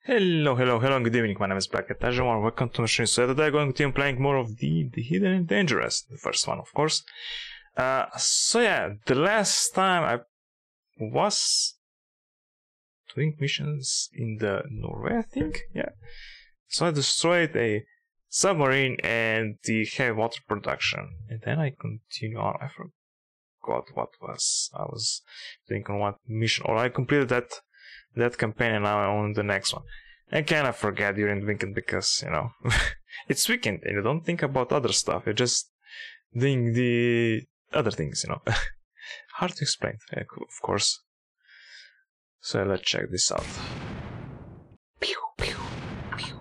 Hello, and good evening. My name is Black Cat and welcome to Machine. So today I'm going to be playing more of the Hidden and Dangerous, the first one, of course. So yeah, the last time I was doing missions in the Norway, I think. Yeah. So I destroyed a submarine and the heavy water production, and then I continue on. I forgot what I was doing on what mission, or I completed that campaign and now I'm on the next one. I kind of forget during the weekend because, you know, it's weekend and you don't think about other stuff. You're just doing the other things, you know. Hard to explain, of course. So let's check this out. Pew, pew, pew.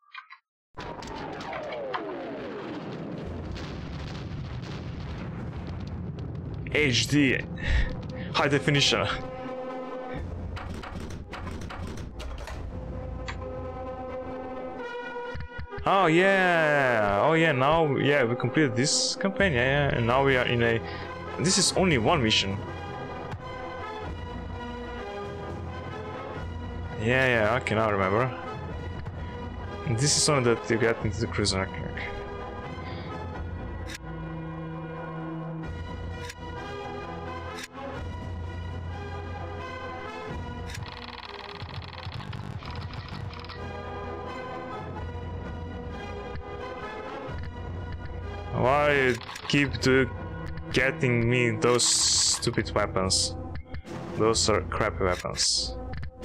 HD, high definition. Oh yeah, now, yeah, we completed this campaign, yeah, and now we are in a... This is only one mission. Yeah, okay, now I remember. And this is one that you get into the cruiser, okay. Why you keep getting me those stupid weapons? Those are crappy weapons.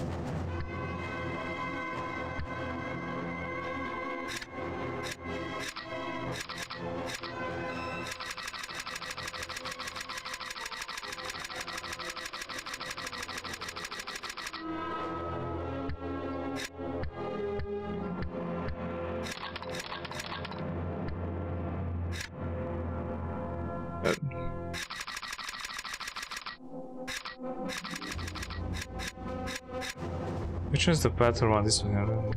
Which one's the better one? This one.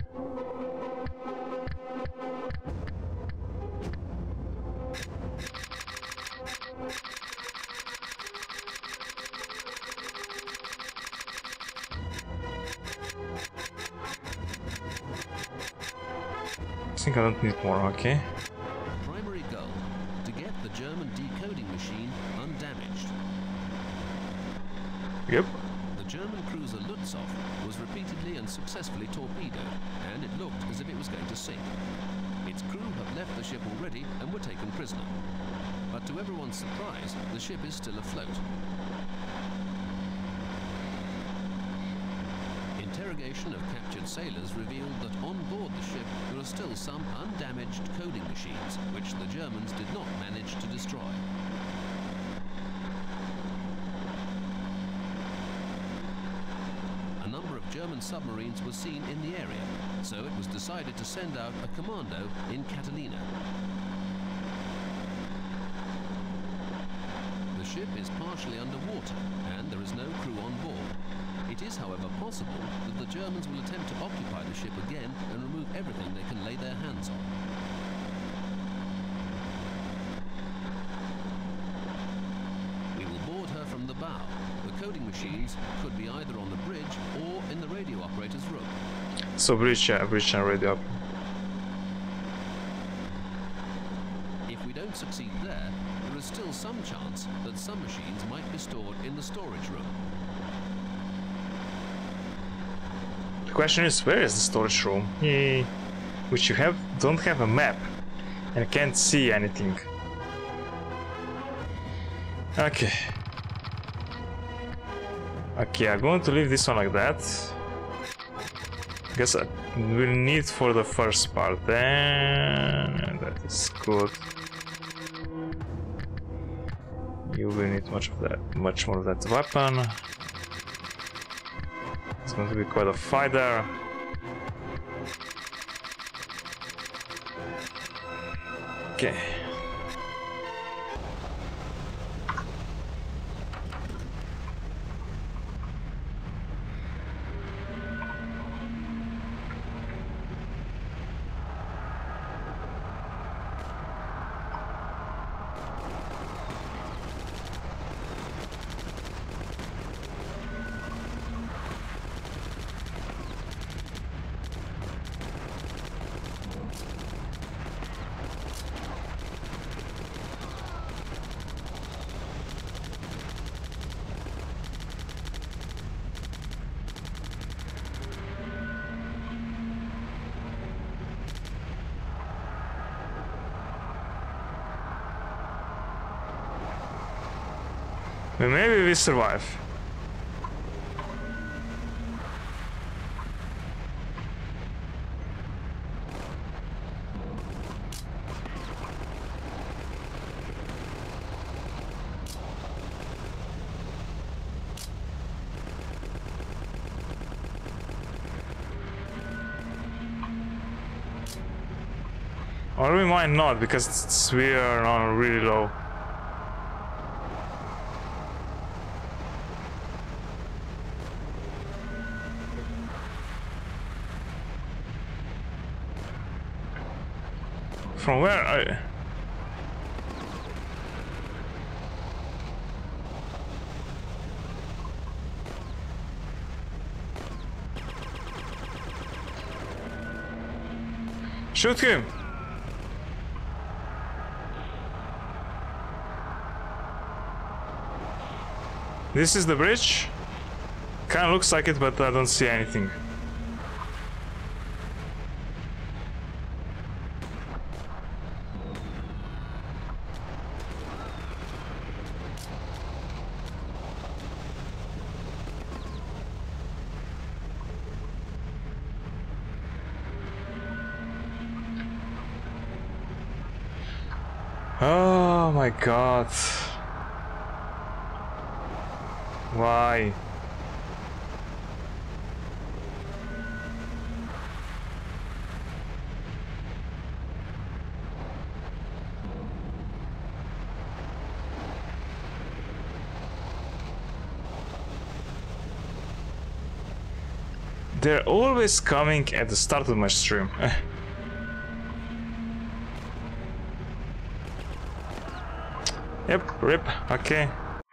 I think I don't need more, okay? Primary goal: to get the German decoding machine undamaged. Yep. The German cruiser Lutzow was repeatedly and successfully torpedoed, and it looked as if it was going to sink. Its crew have left the ship already and were taken prisoner. But to everyone's surprise, the ship is still afloat. Interrogation of captured sailors revealed that on board the ship there are still some undamaged coding machines, which the Germans did not manage to destroy. German submarines were seen in the area, so it was decided to send out a commando in Catalina. The ship is partially underwater and there is no crew on board. It is, however, possible that the Germans will attempt to occupy the ship again and remove everything they can lay their hands on. We will board her from the bow. The coding machines could be either on the bridge or in the radio operator's room. So bridge and radio. If we don't succeed there is still some chance that some machines might be stored in the storage room. The question is, where is the storage room? Which you don't have a map and can't see anything. Okay, I'm going to leave this one like that. Guess I will need for the first part, then that is good. You will need much more of that weapon. It's going to be quite a fight there. Okay. Maybe we survive. Or we might not, because we are on really low. From where I... Shoot him! This is the bridge? Kinda looks like it, but I don't see anything. Oh my god. Why? They're always coming at the start of my stream. Yep, rip, okay.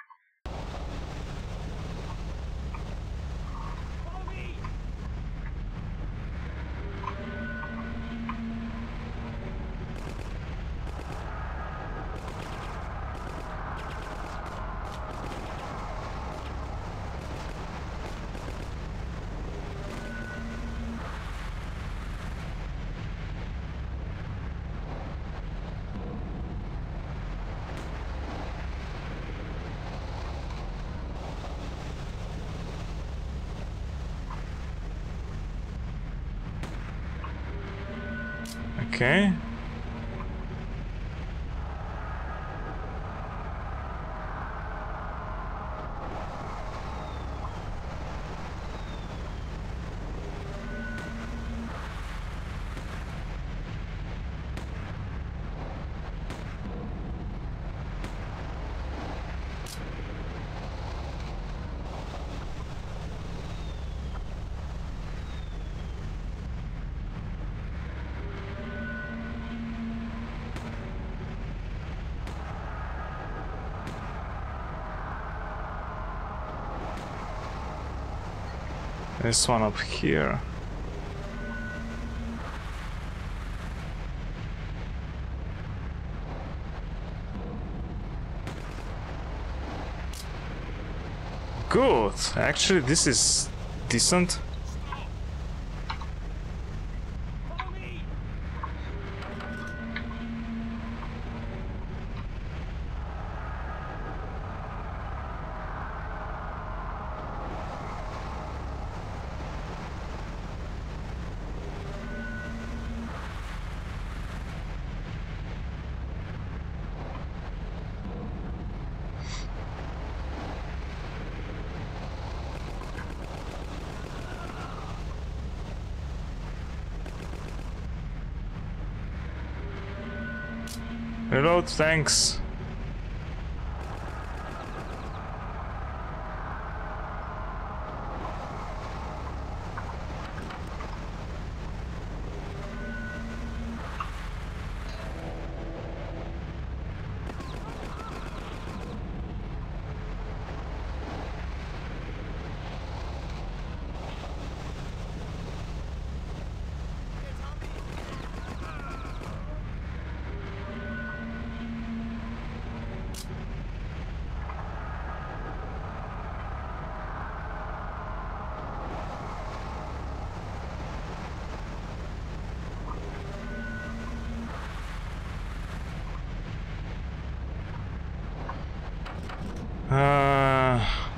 Okay. This one up here. Good. Actually, this is decent. Reload, thanks.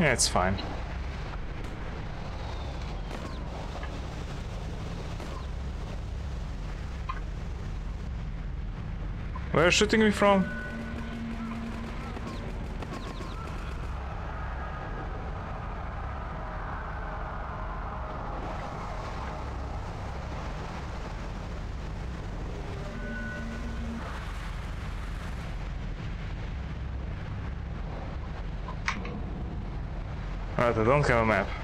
Yeah, it's fine. Where are you shooting me from? Alright, I don't have a map.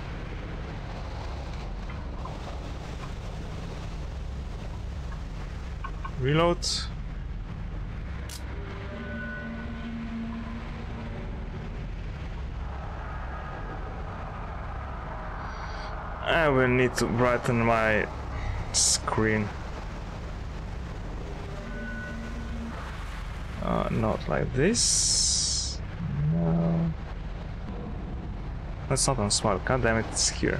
Reload. I will need to brighten my screen. Not like this. No. That's not on smart. God damn it, it's here.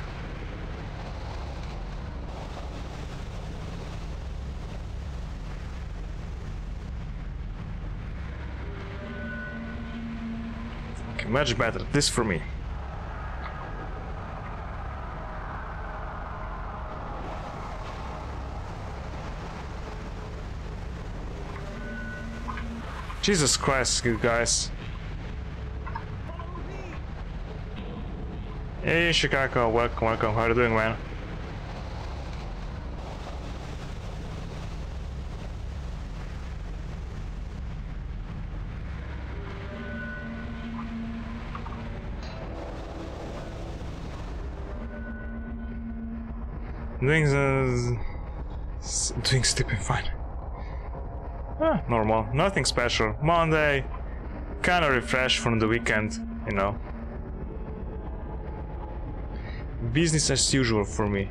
Okay, much better. This for me. Jesus Christ, you guys. Hey Chicago, welcome, welcome. How are you doing, man? Doing stupid fine. Ah, normal, nothing special. Monday, kinda refreshed from the weekend, you know. Business as usual for me.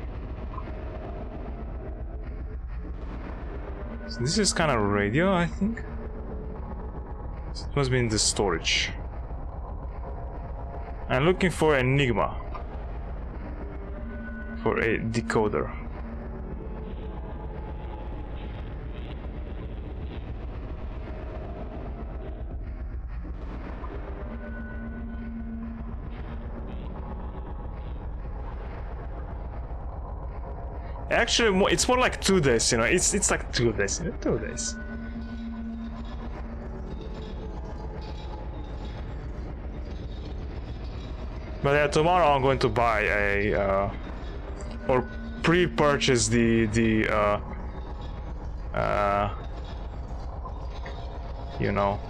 So this is kind of radio, I think. So it must be in the storage. I'm looking for Enigma. For a decoder. Actually, it's more like 2 days, you know. It's like 2 days, you know, 2 days. But yeah, tomorrow I'm going to buy a or pre-purchase the you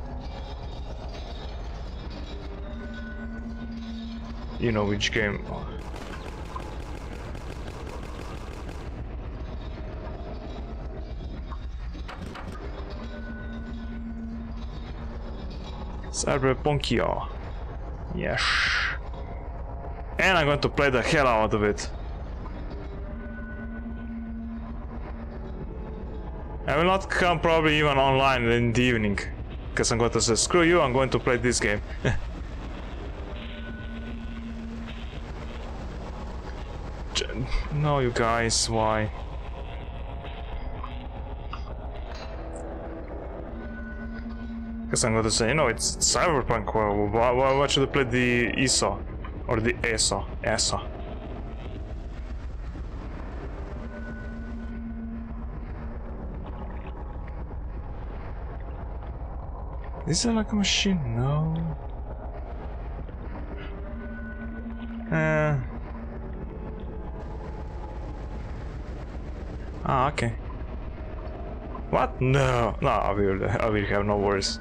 know which game. Cyberpunkia. Yes. And I'm going to play the hell out of it. I will not come probably even online in the evening. Because I'm going to say, screw you, I'm going to play this game. No, you guys, why? Because I'm going to say, you know, it's Cyberpunk. Why should I play the ESO? Or the ESO? ESO. Is it like a machine? No. Ah, okay. What? No, no, I will have no worries.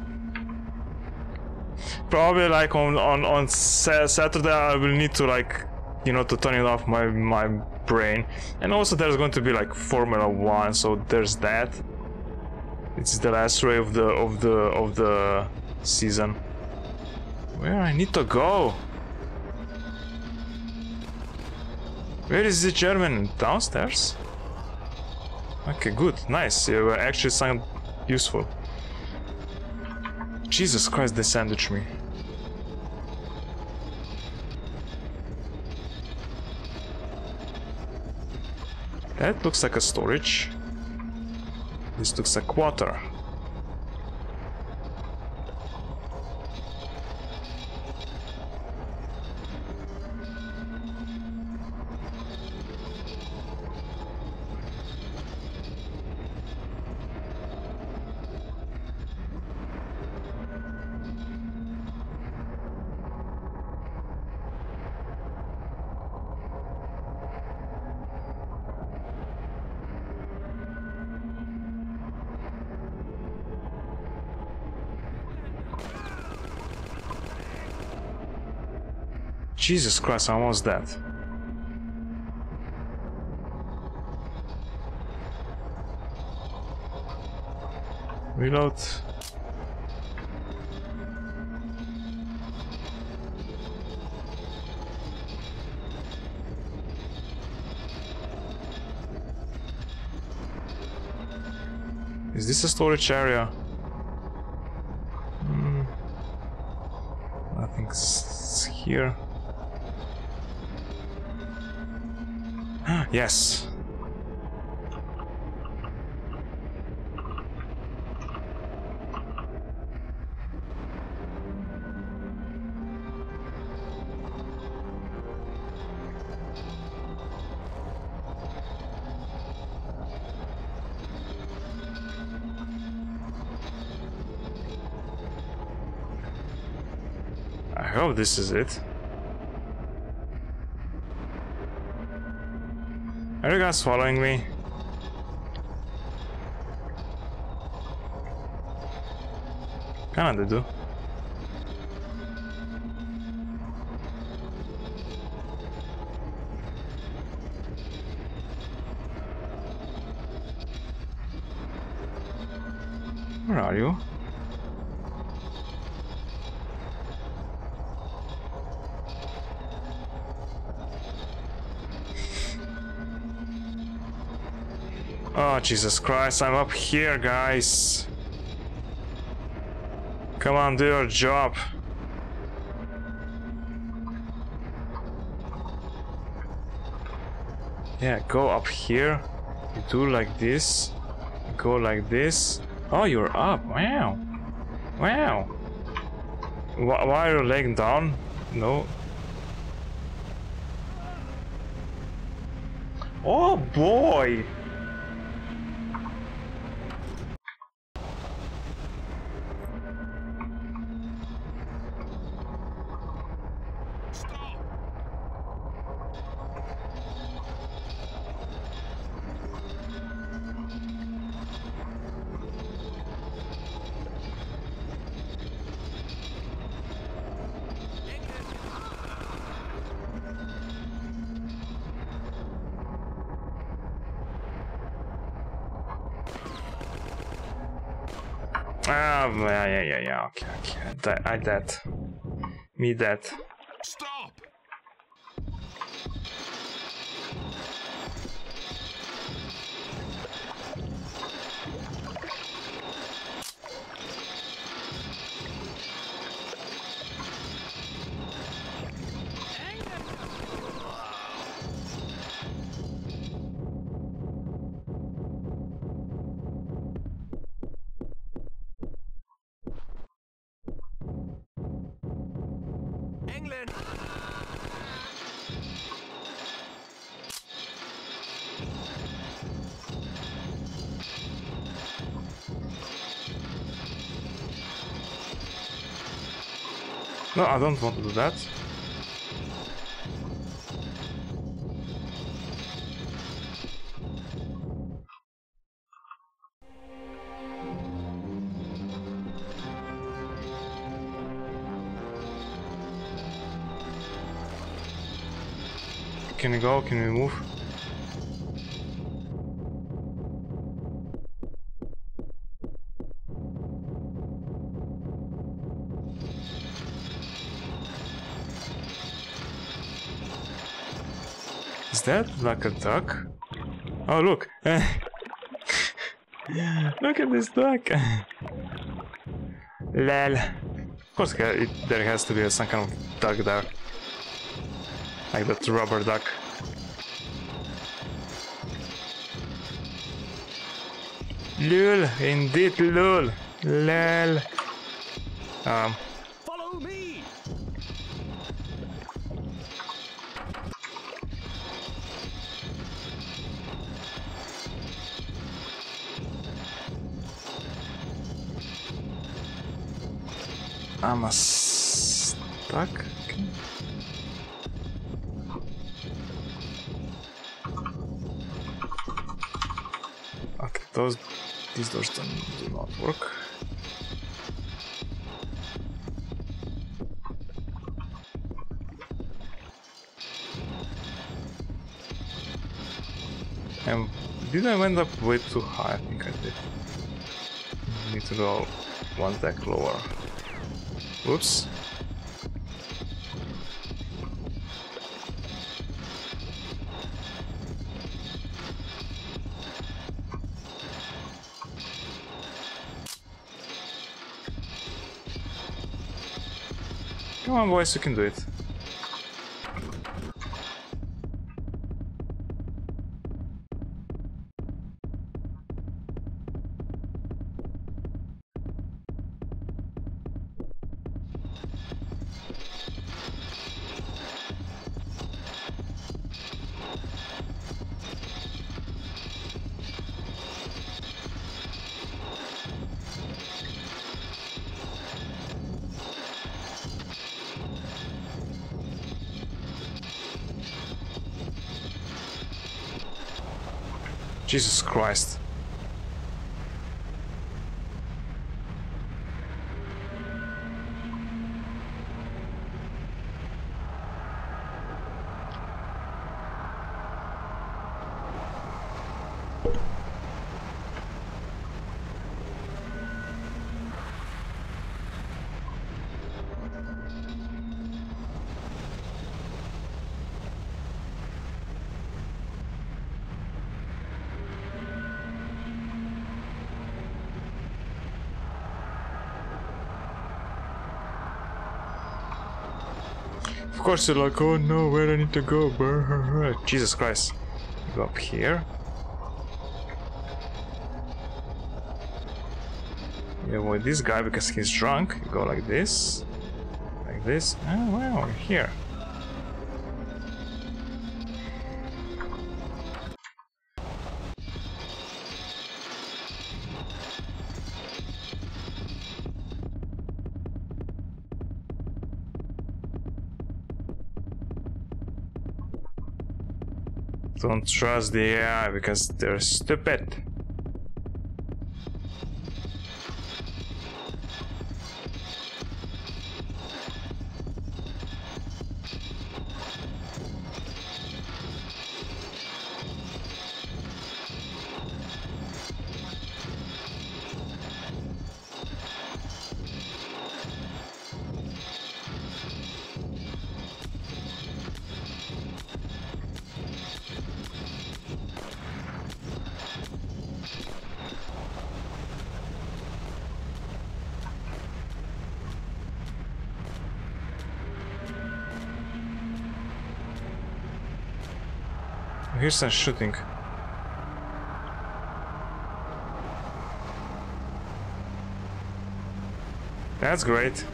Probably like on Saturday I will need to, like, you know, to turn it off my brain, and also there's going to be like Formula 1, so there's that. It's the last race of the season. Where I need to go? Where is the German? Downstairs? Okay, good, nice. You actually sound useful. Jesus Christ, they sandwiched me. That looks like a storage. This looks like water. Jesus Christ, I'm almost dead. Reload. Is this a storage area? Nothing's here. Yes. I hope this is it. Are you guys following me? Kinda do. Where are you? Oh, Jesus Christ, I'm up here, guys. Come on, do your job. Yeah, go up here. You do like this. Go like this. Oh, you're up. Wow. Wow. Why are you laying down? No. Oh, boy. Yeah, okay. I dead. Me dead. Stop! England! No, I don't want to do that. Can we go? Can we move? Is that like a duck? Oh, look! Look at this duck! Lol. Of course, there has to be some kind of duck there. Like that rubber duck. Lol, indeed lol. Lol. Follow me! I'm stuck. Okay, these doors do not work. And did I end up way too high? I think I did. Need to go one deck lower. Whoops. Come on, boys, you can do it. Jesus Christ. Of course you're like, oh no, where do I need to go? Jesus Christ. Go up here. You avoid this guy because he's drunk. You go like this. Like this. Oh wow, we're here. Don't trust the AI because they're stupid. Here's some shooting. That's great.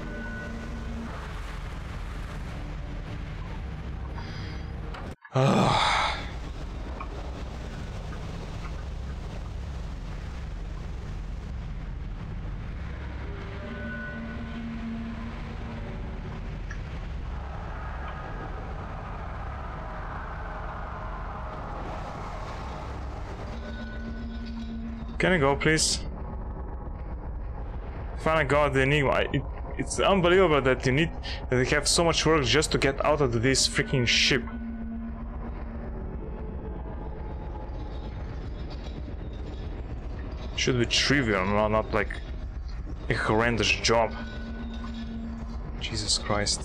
Can I go, please? Finally got the Enigma. It's unbelievable that they have so much work just to get out of this freaking ship. Should be trivial, not like a horrendous job. Jesus Christ.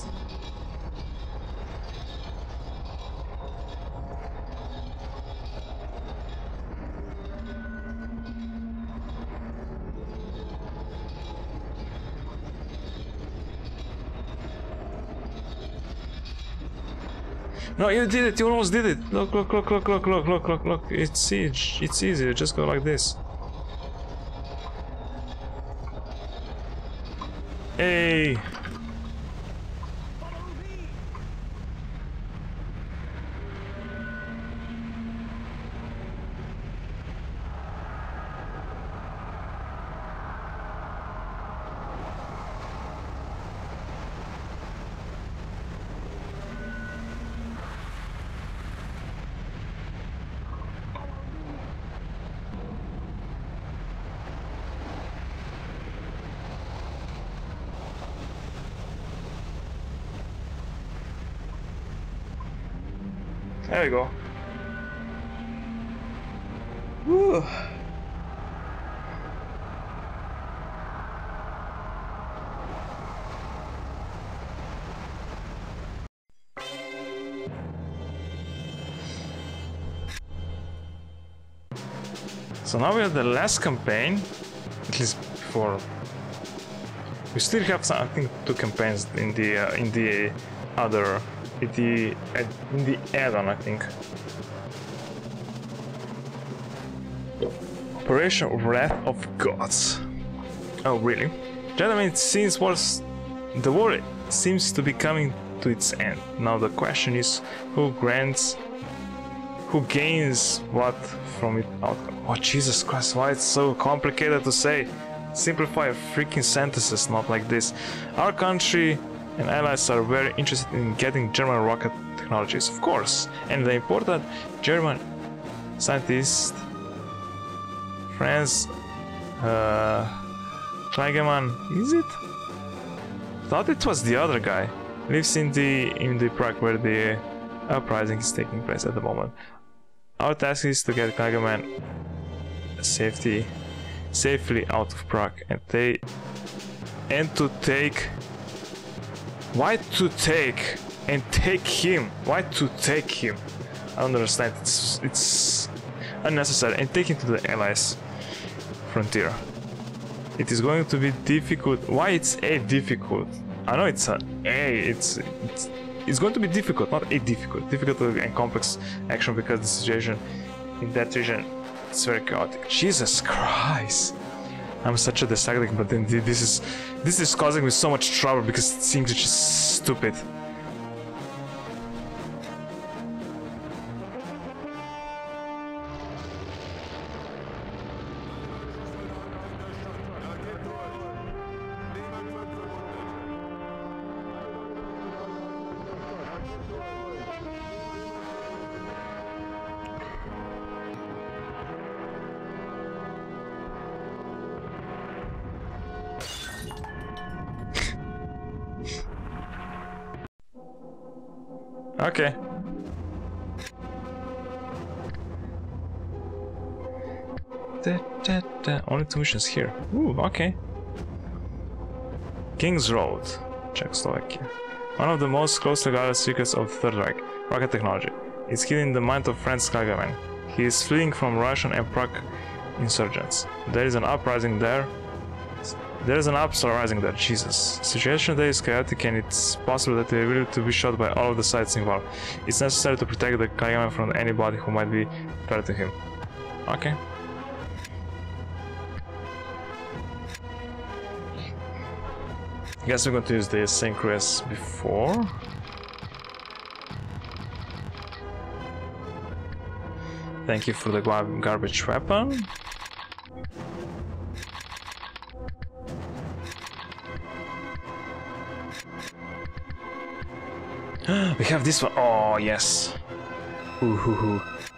No, you did it! You almost did it! Look, look, look, look, look, look, look, look, look. It's easy, just go like this. Hey! There we go. Whew. So now we have the last campaign, at least before. We still have some, I think, 2 campaigns in the other, in the add-on, I think. Operation Wrath of Gods. Oh, really? Gentlemen, it seems the war seems to be coming to its end. Now the question is, who gains what from it outcome? Oh, Jesus Christ, why it's so complicated to say? Simplify freaking sentences, not like this. Our country and allies are very interested in getting German rocket technologies, of course. And the important German scientist, Franz Kligemann, is it? Thought it was the other guy. Lives in the Prague where the uprising is taking place at the moment. Our task is to get Kligemann safely out of Prague and to take. Why to take and take him? Why to take him? I don't understand. It's unnecessary. And take him to the Allies frontier. It is going to be difficult. Why it's a difficult? I know it's a. It's going to be difficult, not a difficult. Difficult and complex action because the situation in that region is very chaotic. Jesus Christ! I'm such a dyslexic, but then this is causing me so much trouble because things are just stupid. Okay. Only 2 missions here. Ooh, okay. King's Road, Czechoslovakia. One of the most closely guarded secrets of the Third Reich, rocket technology. It's hidden in the mind of Franz Kligemann. He is fleeing from Russian and Prague insurgents. There is an uprising there. Jesus. The situation there is chaotic and it's possible that they will be shot by all of the sides involved. It's necessary to protect the Kligemann from anybody who might be threat to him. Okay. I guess we're going to use the same crew as before. Thank you for the garbage weapon. We have this one. Oh, yes. Ooh.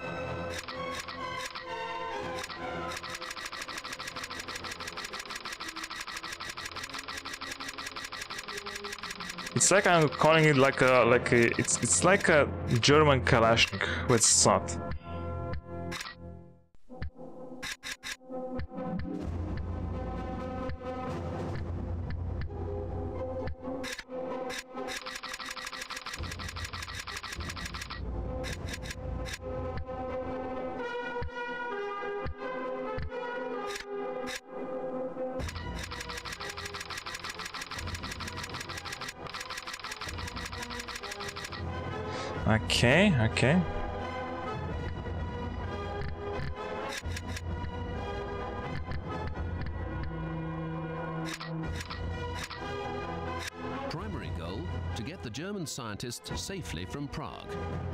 It's like I'm calling it it's like a German Kalashnik, but it's not. Okay. Primary goal, to get the German scientists safely from Prague.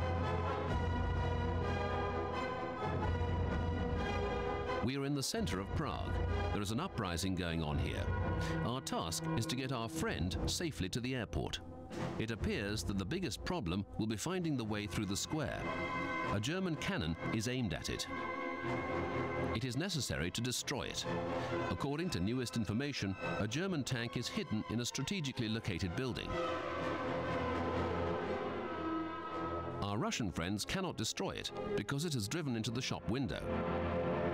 We are in the center of Prague. There is an uprising going on here. Our task is to get our friend safely to the airport. It appears that the biggest problem will be finding the way through the square. A German cannon is aimed at it. It is necessary to destroy it. According to newest information, a German tank is hidden in a strategically located building. Our Russian friends cannot destroy it because it has driven into the shop window.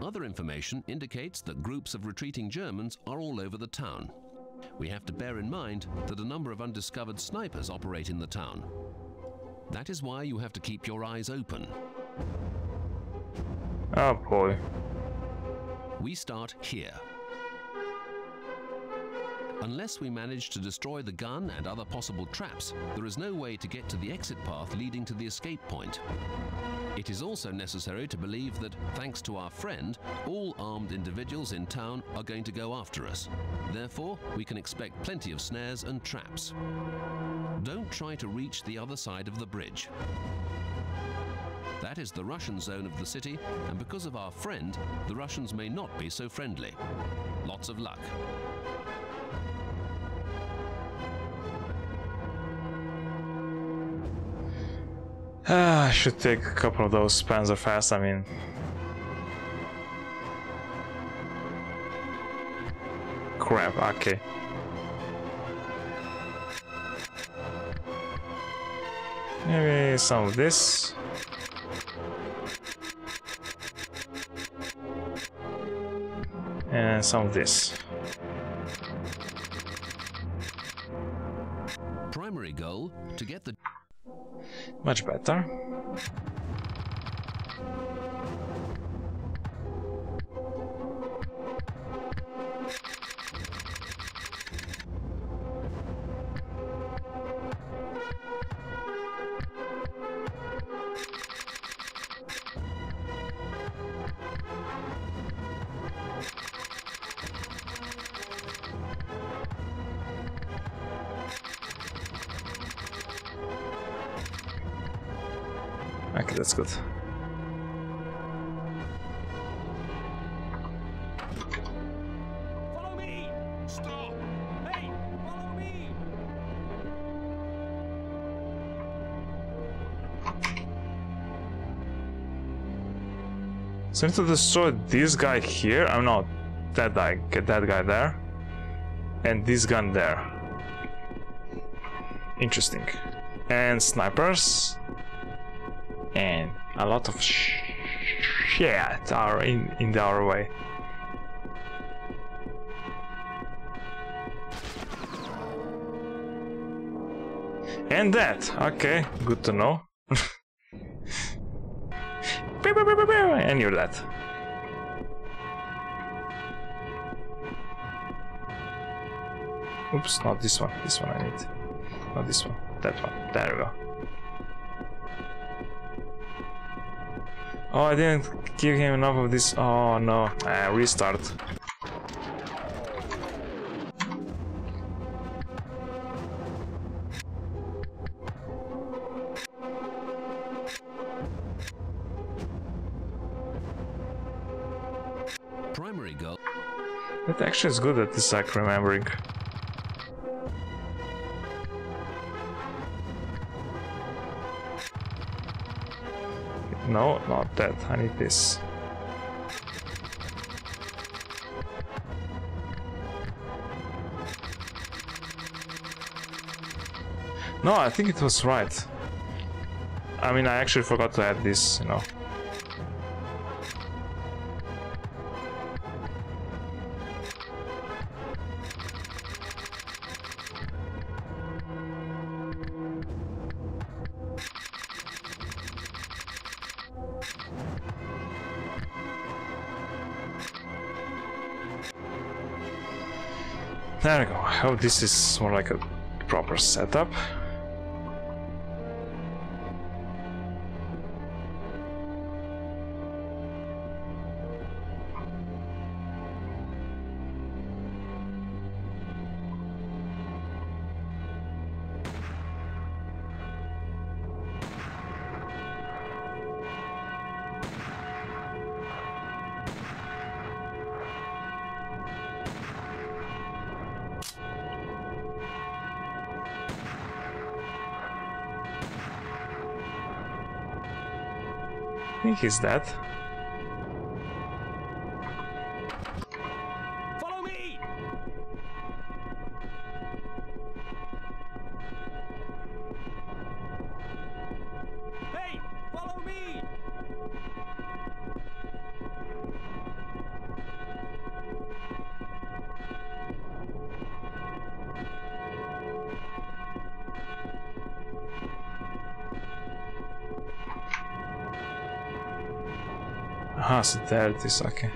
Other information indicates that groups of retreating Germans are all over the town. We have to bear in mind that a number of undiscovered snipers operate in the town. That is why you have to keep your eyes open. Oh boy. We start here. Unless we manage to destroy the gun and other possible traps, there is no way to get to the exit path leading to the escape point. It is also necessary to believe that, thanks to our friend, all armed individuals in town are going to go after us. Therefore, we can expect plenty of snares and traps. Don't try to reach the other side of the bridge. That is the Russian zone of the city, and because of our friend, the Russians may not be so friendly. Lots of luck. I should take a couple of those Panzerfaust, I mean. Crap, okay. Maybe some of this. And some of this. Primary goal, to get the... Much better. Okay, that's good. Follow me! Stop! Hey, follow me! So I need to destroy this guy here. I'm not that guy. Get that guy there. And this gun there. Interesting. And snipers. And a lot of shit are in our way. And that, okay, good to know. And you're that. Oops, not this one. This one I need. Not this one. That one. There we go. Oh, I didn't give him enough of this. Oh no. Restart. Primary goal. That actually is good at this, like, remembering. No, not that. I need this. No, I think it was right. I mean, I actually forgot to add this, you know. There we go. I hope this is more like a proper setup. I think he's dead. Follow me! Hey, follow me! Aha, so there it is, okay.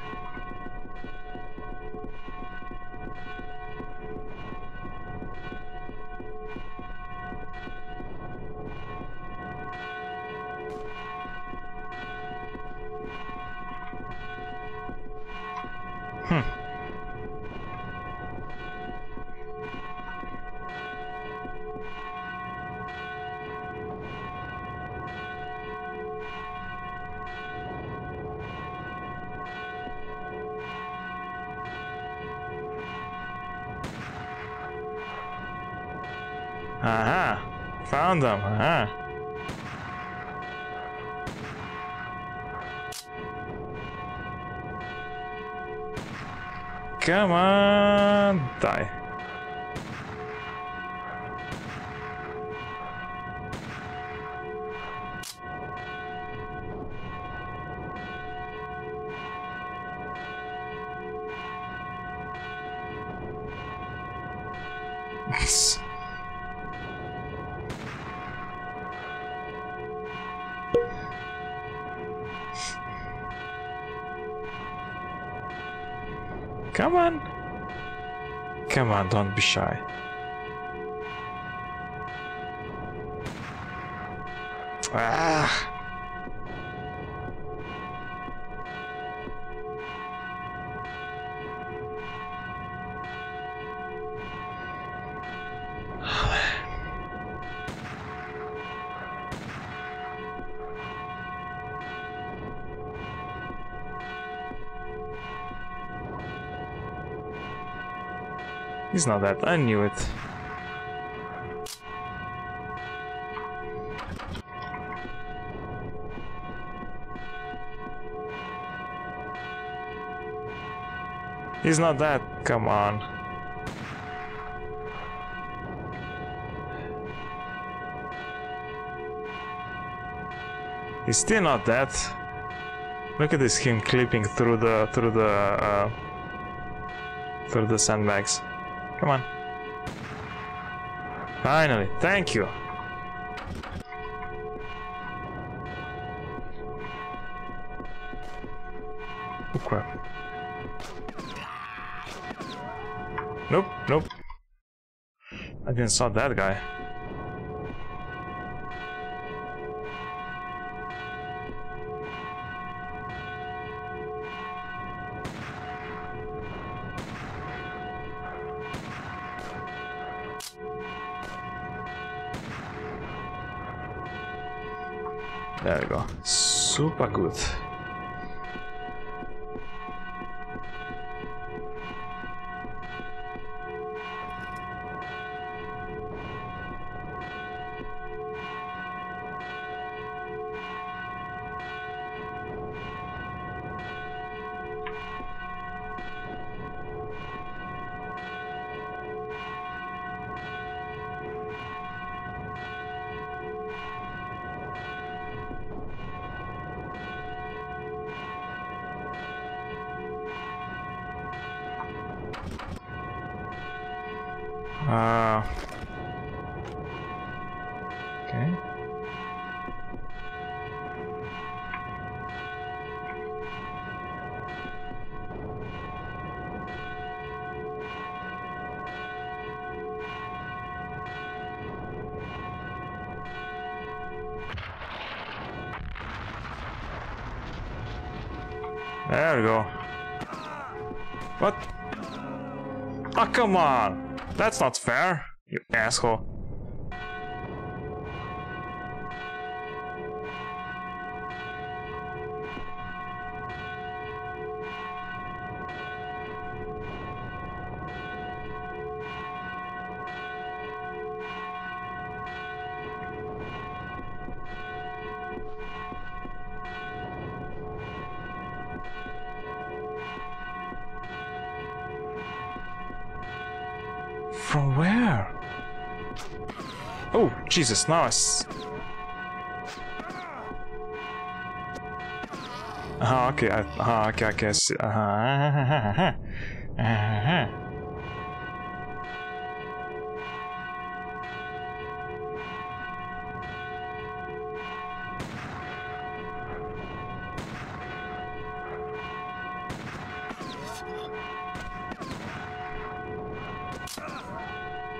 Aha! Found them, aha! Come on, die. Come on. Come on, don't be shy. Ah. He's not that. I knew it. He's not that. Come on. He's still not that. Look at this, him clipping through the sandbags. Come on. Finally, thank you. Oh crap. Nope, nope. I didn't saw that guy. There we go. Super good. Okay. There we go. What? Oh, come on! That's not fair, you asshole. From where? Oh, Jesus, now okay, okay, I guess.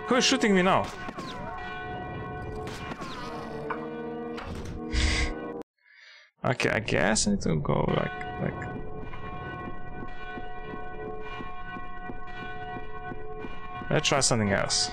Who is shooting me now? Okay, I guess I need to go like. Let's try something else.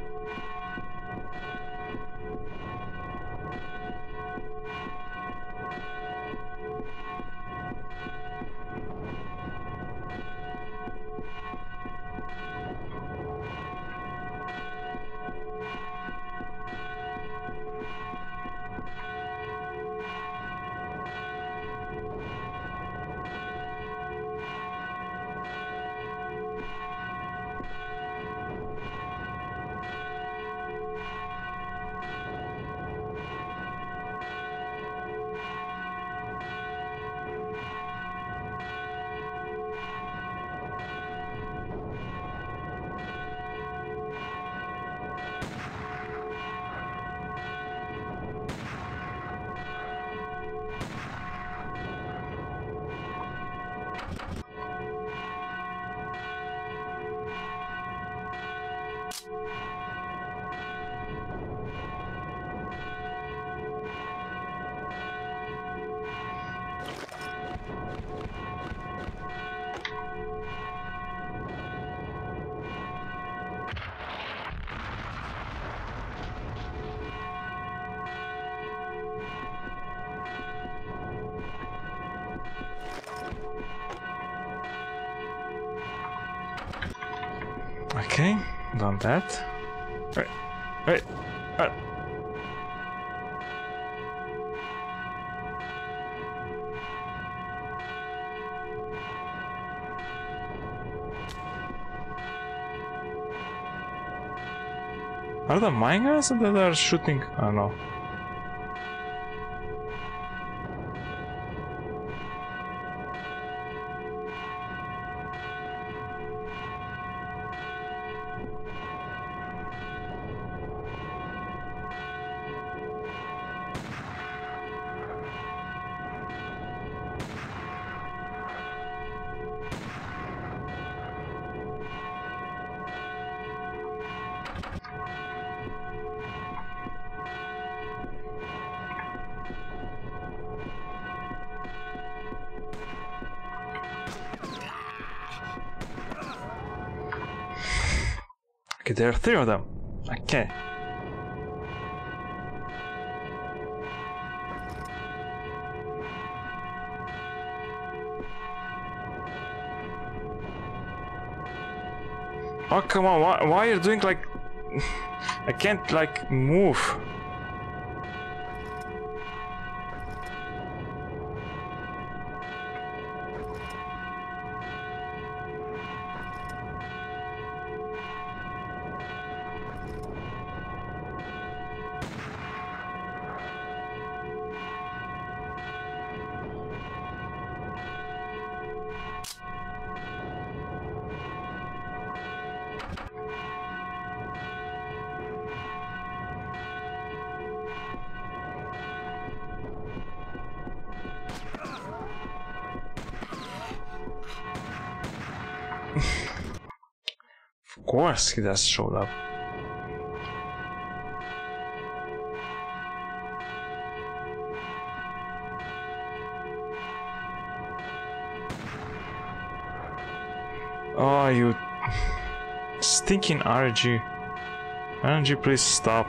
Okay, done that. Right. Are the mine guys that are shooting? I don't know. Okay, there are 3 of them. Okay. Oh, come on, why are you doing like... I can't like move. Of course he just showed up. Oh, you stinking RNG. RNG, please stop.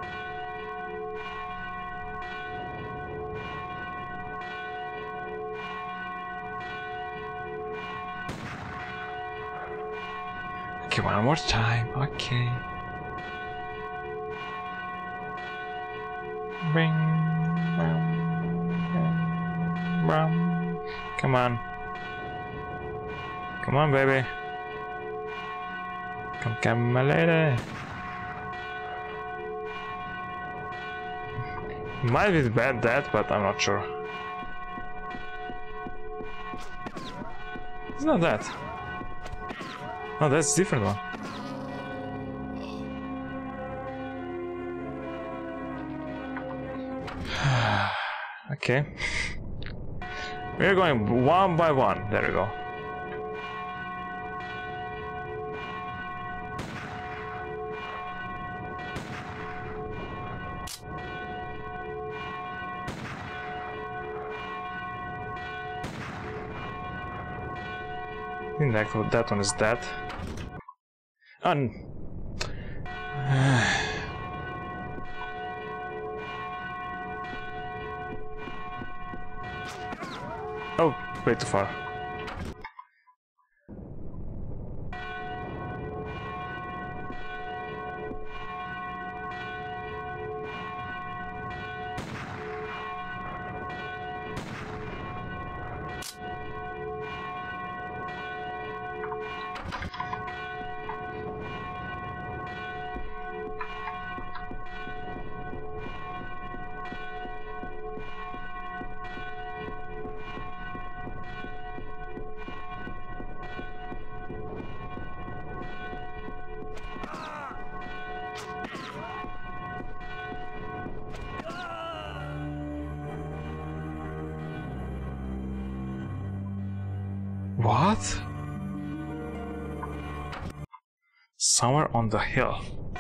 Okay, one more time. Okay. Ring, rum. Come on. Come on, baby. Come, my lady. Might be bad that, but I'm not sure. It's not that. Oh, that's a different one. Okay. We're going one by one. There we go. think that one is dead. Oh, way too far. What? Somewhere on the hill.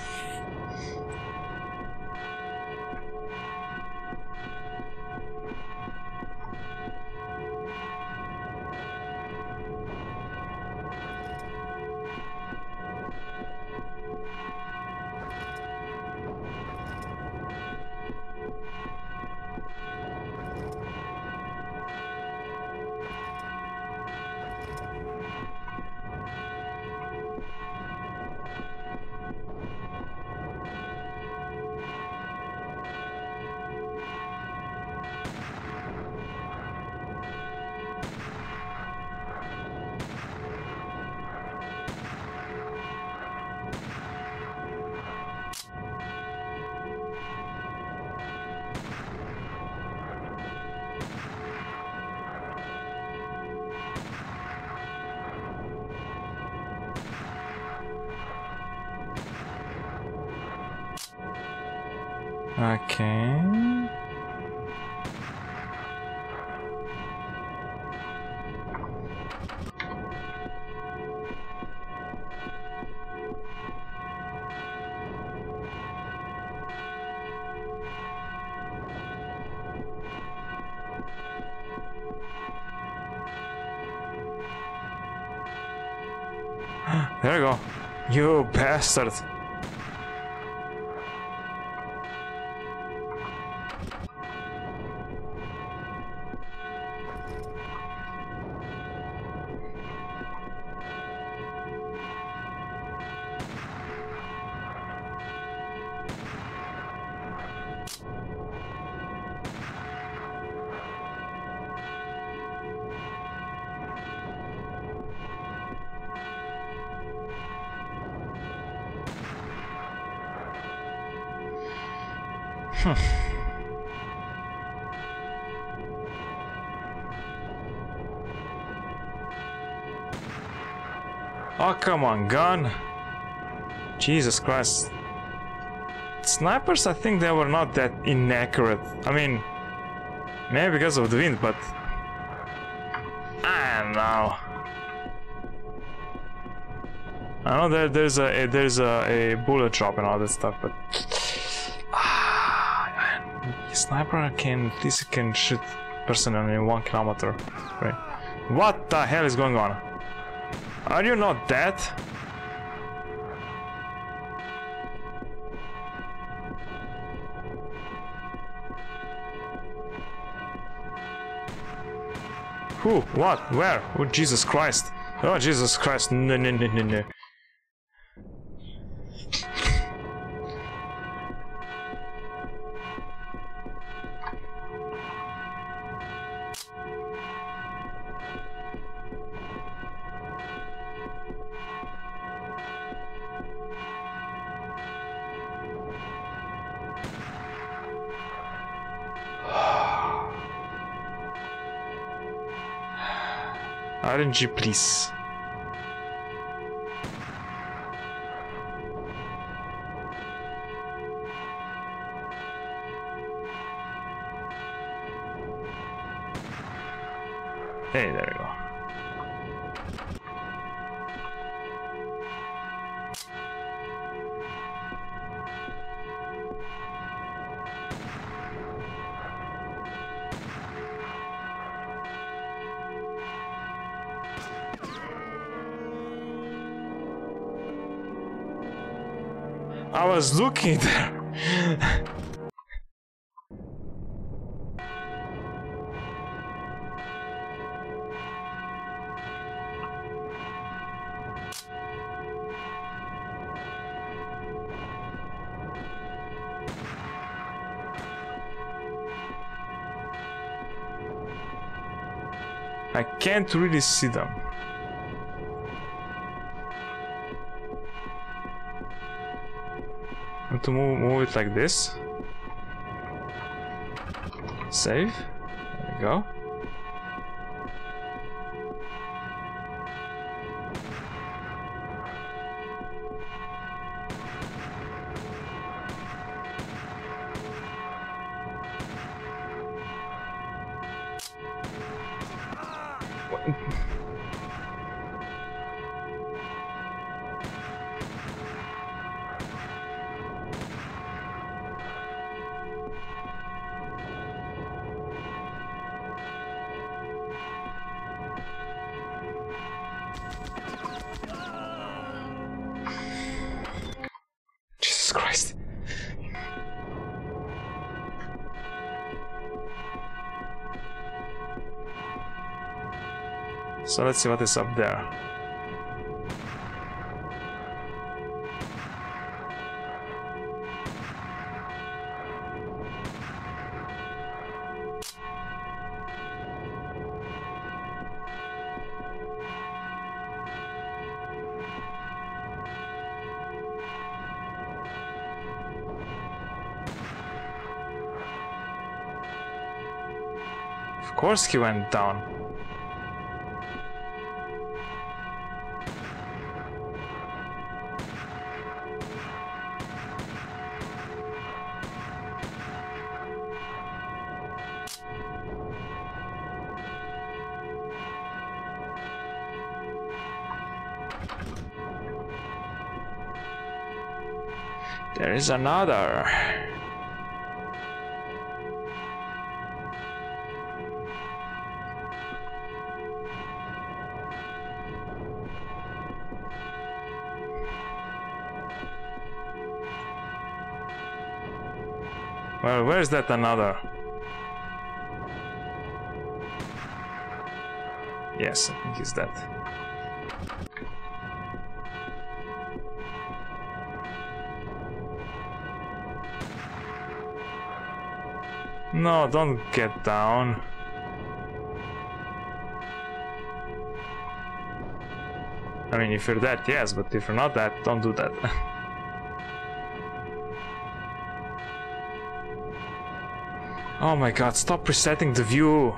Okay. There you go. You bastard. Oh, come on, gun. Jesus Christ. Snipers, I think they were not that inaccurate. I mean, maybe because of the wind, but I don't know. I know that there's a bullet drop and all that stuff, but sniper at least can shoot person in 1 kilometer, right? What the hell is going on? Are you not dead? Who? What? Where? Oh, Jesus Christ. Oh, Jesus Christ. No, no, no, no, no. RNG, please. Hey, there we go. I was looking there. I can't really see them. I have to move it like this. Save. There we go. Jesus Christ. So let's see what is up there. Of course he went down. There is another. Well, where's that another? Yes, I think it's that. No, don't get down. I mean, if you're that, yes, but if you're not that, don't do that. Oh my god, stop resetting the view!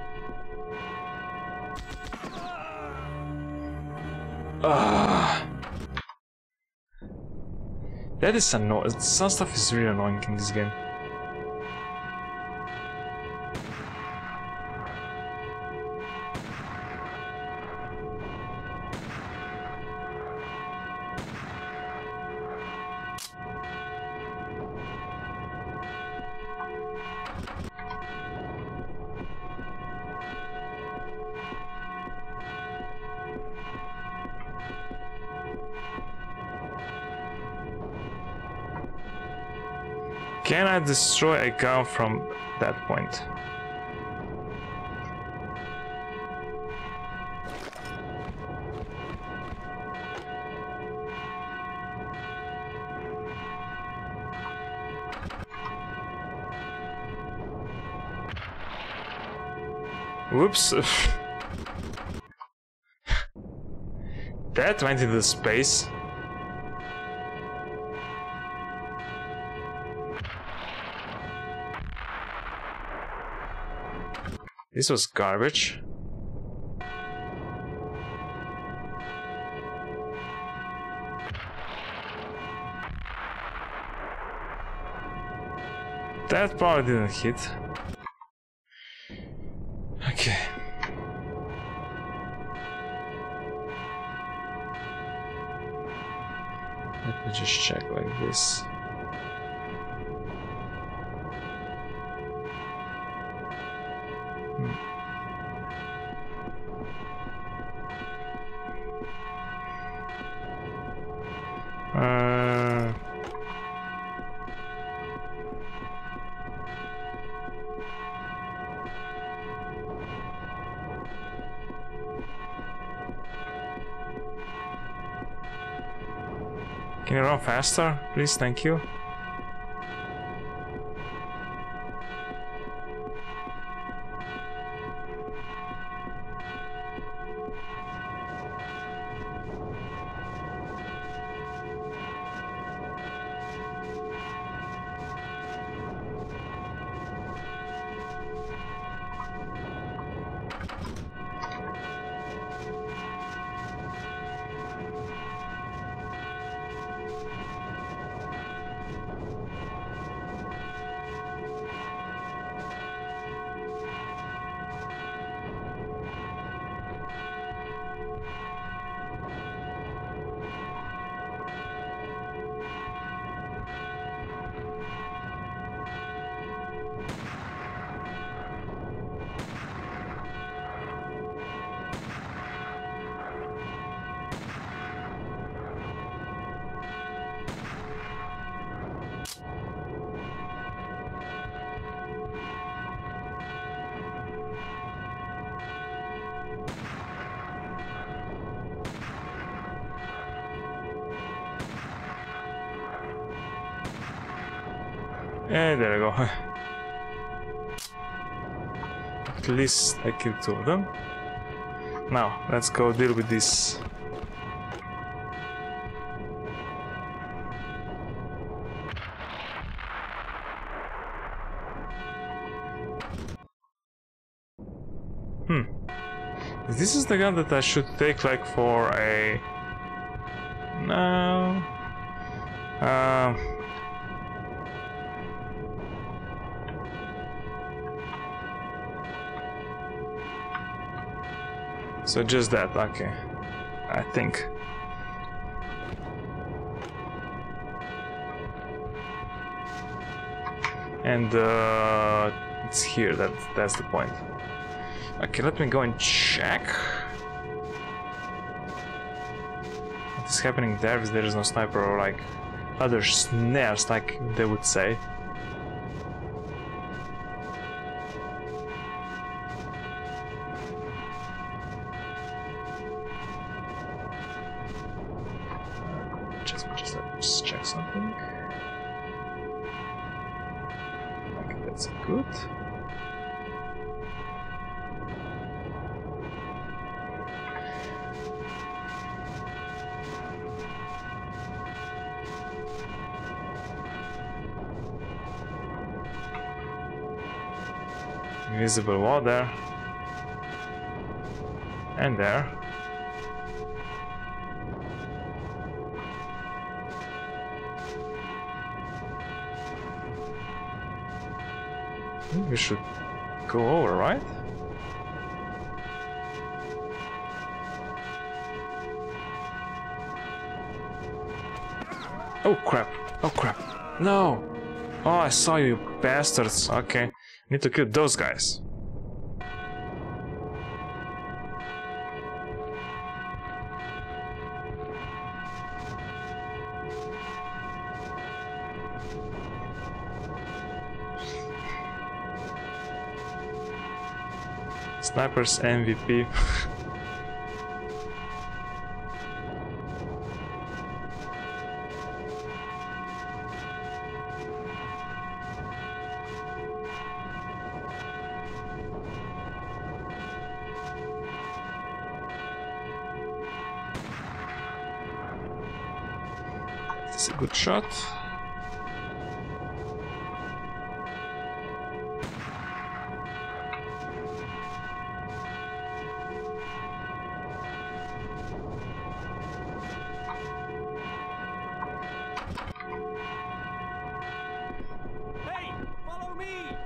That is annoying. Some stuff is really annoying in this game. Can I destroy a gun from that point? Whoops. That went into space. This was garbage. That probably didn't hit. Okay. Let me just check like this. Can you run faster, please? Thank you. And there we go. At least I killed 2 of them. Now, let's go deal with this. This is the gun that I should take, like, for a... No... So just that, okay. I think. And it's here, that's the point. Okay, let me go and check what is happening there, if there is no sniper or like other snares, like they would say. Just check something. Okay, that's good. Invisible wall there. And there. I think we should go over, right? Oh crap! Oh crap! No! Oh, I saw you bastards! Okay. Need to kill those guys. Snipers MVP. That's a good shot. Hey, follow me!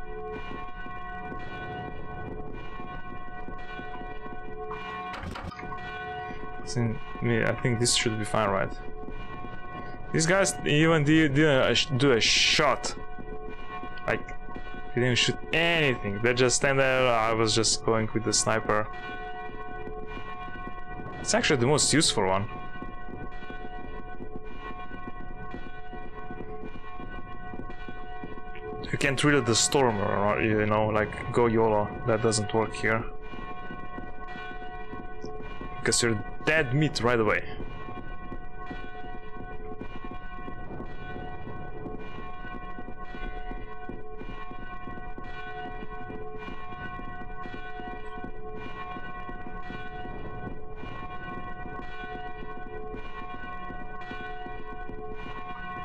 I think this should be fine, right? These guys even didn't do a shot. Like, they didn't shoot anything. They just stand there. I was just going with the sniper. It's actually the most useful one. You can't read the storm or, you know, like go YOLO. That doesn't work here. Because you're dead meat right away.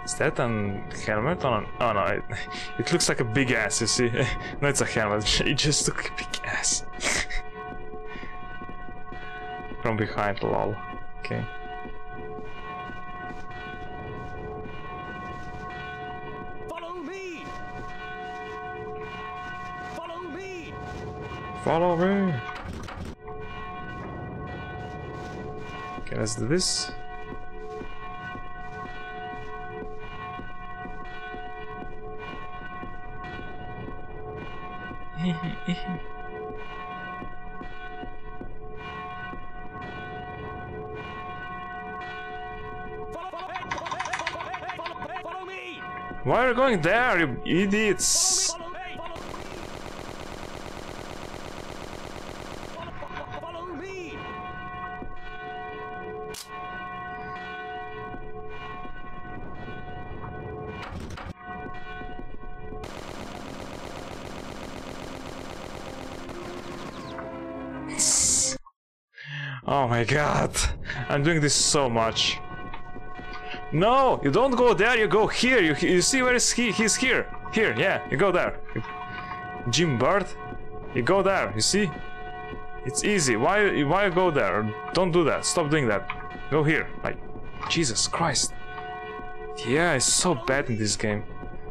Is that a helmet on an... Oh no, it looks like a big ass, you see. No, it's a helmet. It just took a big ass. From behind, lol. Okay. Follow me! Follow me! Follow me! Okay, let's do this. Follow me! Why are you going there, you idiots? Follow me! Follow me! Oh my god, I'm doing this so much. No, you don't go there, you go here. You see where is he? He's here. Here, yeah, you go there. Jim Bird, you go there, you see? It's easy. Why go there? Don't do that. Stop doing that. Go here. Like, Jesus Christ. Yeah, it's so bad in this game.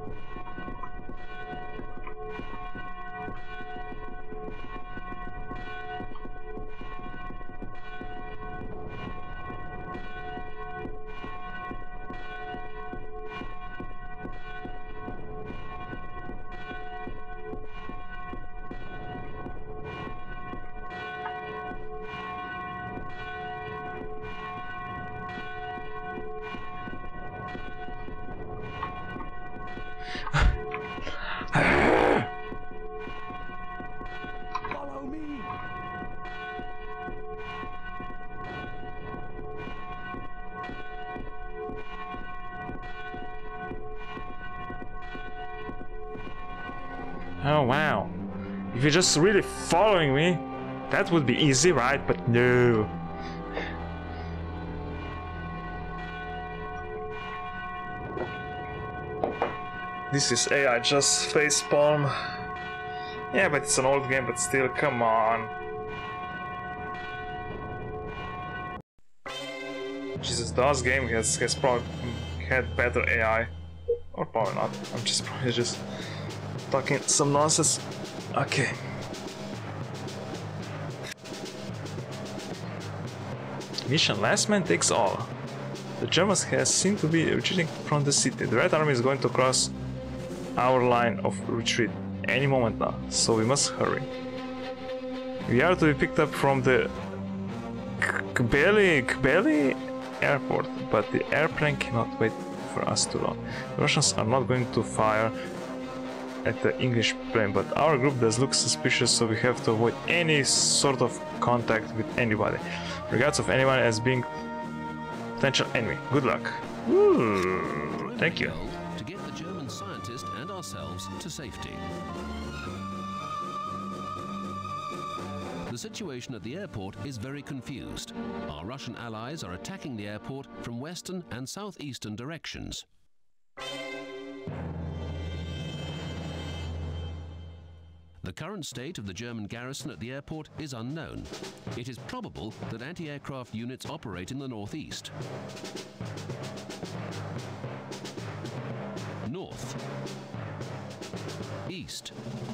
Follow me! Oh wow. If you're just really following me, that would be easy, right? But no. This is AI, just facepalm. Yeah, but it's an old game, but still, come on. Jesus, DOS game has probably had better AI. Or probably not. I'm just probably just talking some nonsense. Okay. Mission Last Man Takes All. The Germans seem to be retreating from the city. The Red Army is going to cross our line of retreat any moment now, so we must hurry. We are to be picked up from the Kbely airport, but the airplane cannot wait for us too long. The Russians are not going to fire at the English plane, but our group does look suspicious, so we have to avoid any sort of contact with anybody, regardless of anyone as being potential enemy. Good luck. Ooh, thank you. To get the German scientist and ourselves to safety. The situation at the airport is very confused. Our Russian allies are attacking the airport from western and southeastern directions. The current state of the German garrison at the airport is unknown. It is probable that anti-aircraft units operate in the northeast. North. East.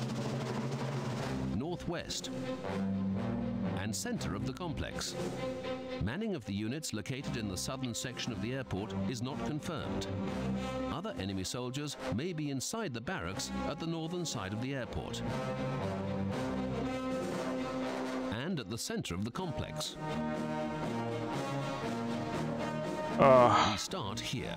Northwest. And center of the complex. Manning of the units located in the southern section of the airport is not confirmed. Other enemy soldiers may be inside the barracks at the northern side of the airport and at the center of the complex. We start here.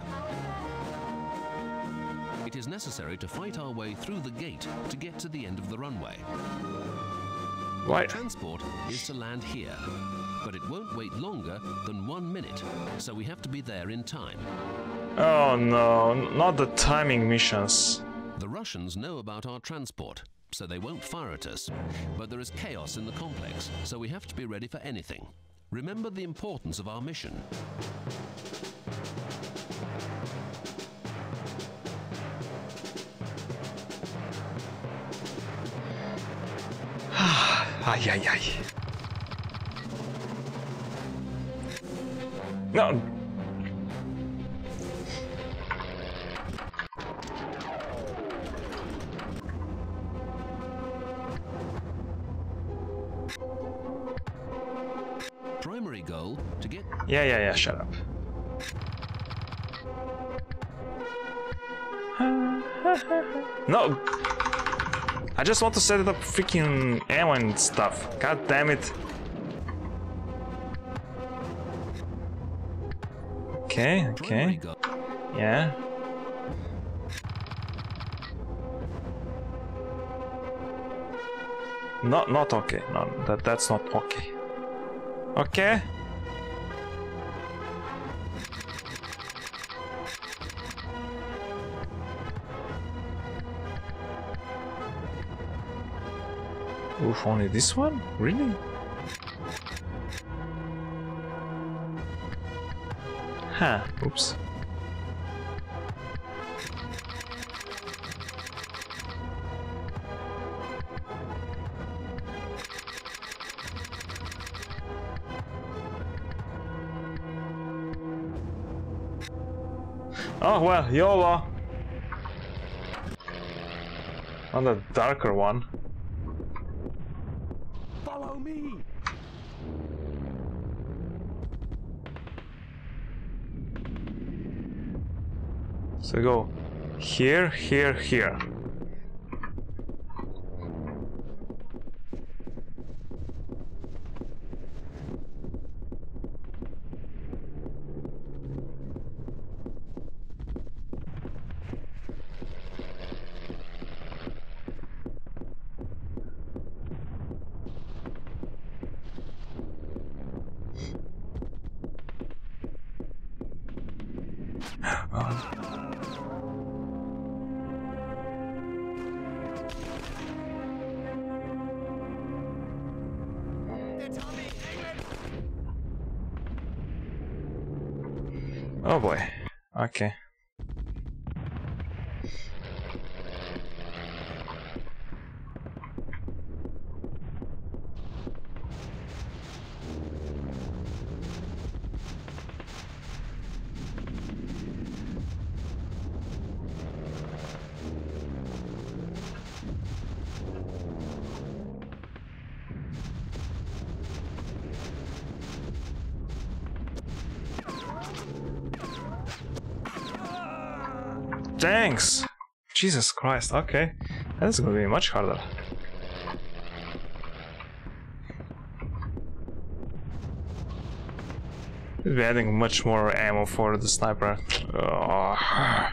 It is necessary to fight our way through the gate to get to the end of the runway. Why? Transport is to land here, but it won't wait longer than 1 minute, so we have to be there in time. Oh no, not the timing missions. The Russians know about our transport, so they won't fire at us. But there is chaos in the complex, so we have to be ready for anything. Remember the importance of our mission. Ay, ay, ay. No. Primary goal to get Yeah, shut up. No! I just want to set up freaking ammo and stuff. God damn it. Okay, primary okay. goal. Yeah. Not okay. No, that's not okay. Okay. Oof, only this one? Really? Huh, oops. Oh well, YOLO! On the darker one. Follow me! So go here, here, here. Oh boy. Okay. Thanks! Jesus Christ, okay. That's gonna be much harder. We'll be adding much more ammo for the sniper. Ugh.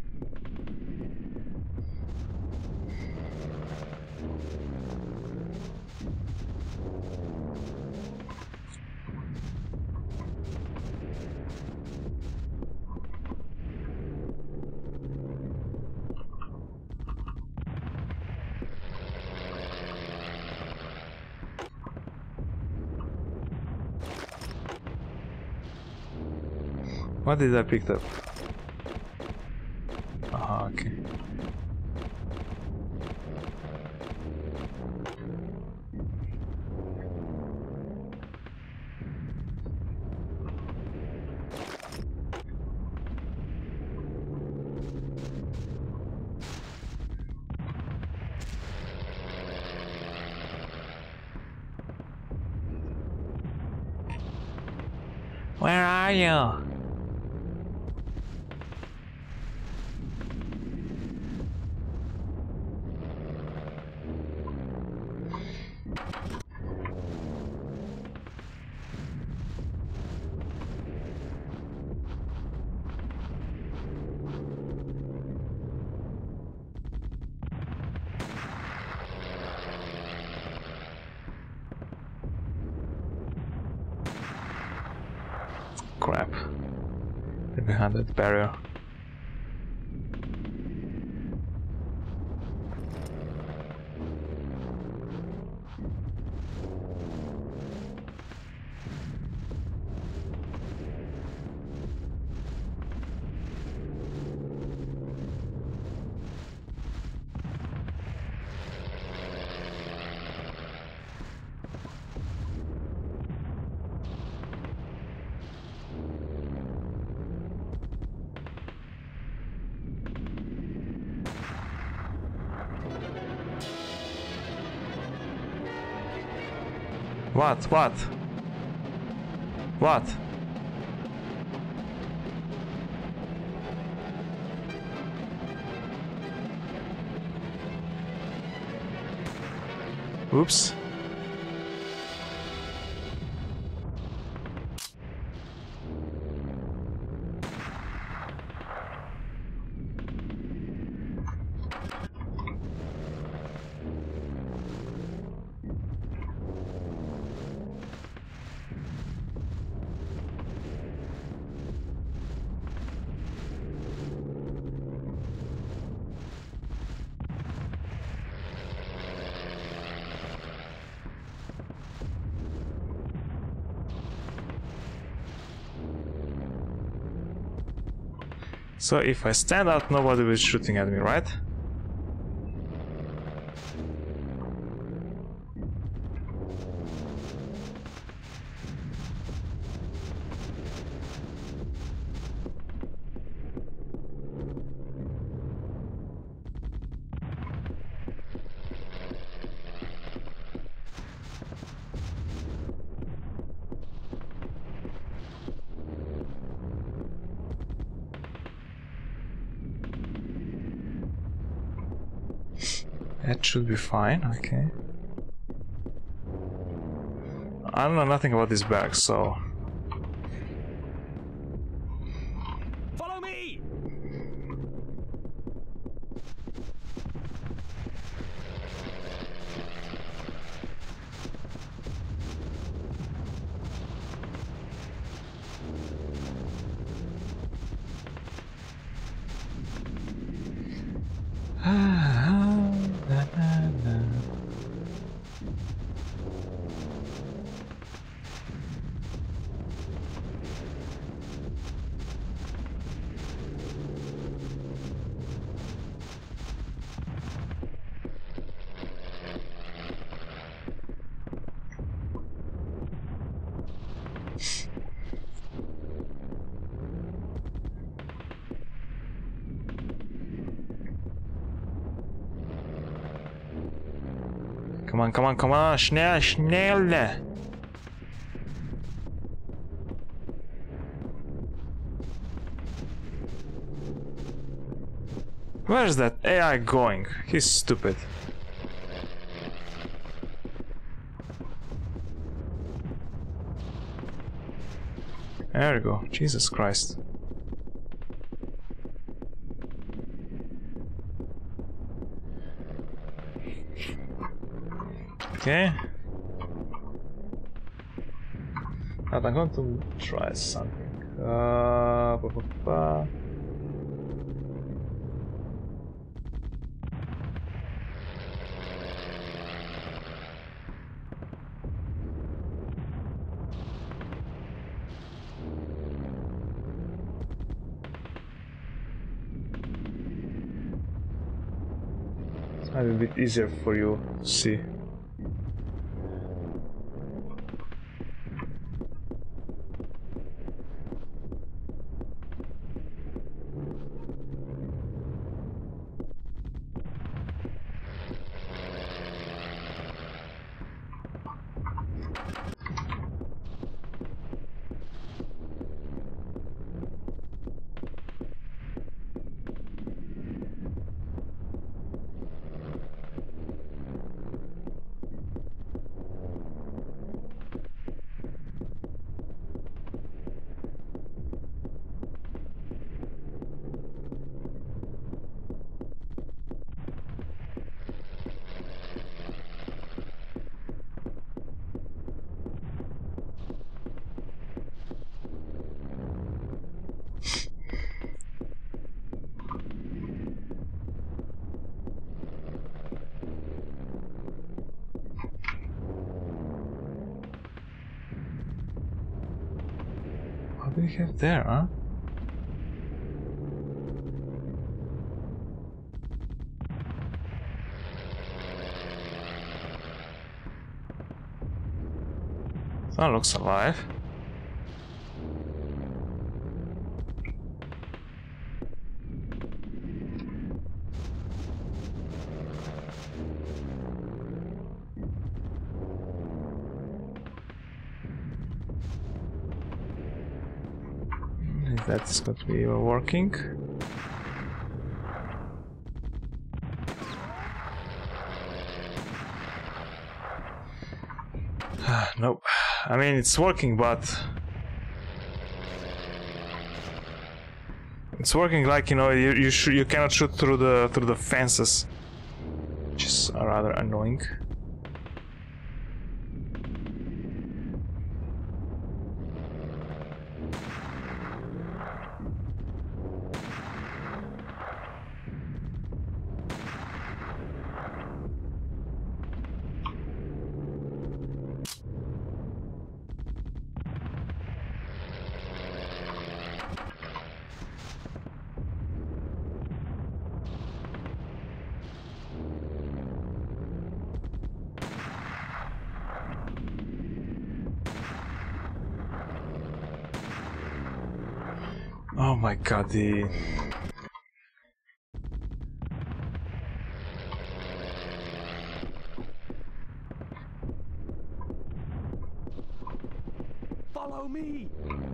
What did I pick up? Ah, okay. Where are you? Crap. They're behind that barrier. What? What? What? Oops. So if I stand out, nobody will be shooting at me, right? That should be fine, okay. I don't know nothing about this bag, so... Follow me! Come on, come on, come on, schnell, schnell! Where's that AI going? He's stupid. There we go. Jesus Christ. Okay. But I'm going to try something. It might be a bit easier for you to see. What do we have there, huh? That looks alive. if that is going to be working. Nope. I mean, it's working, but it's working like, you know, you cannot shoot through the fences, which is rather annoying. Oh my god, the... Follow me!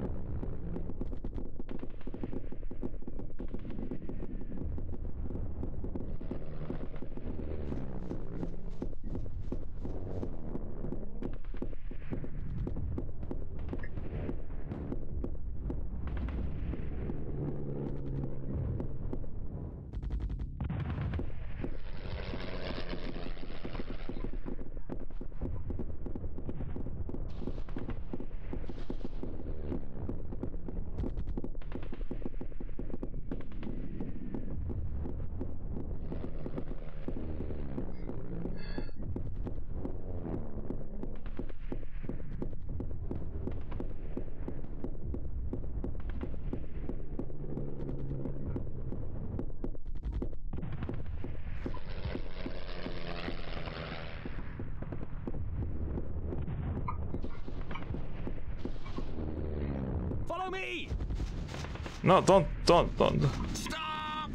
Follow me! No, don't. Stop!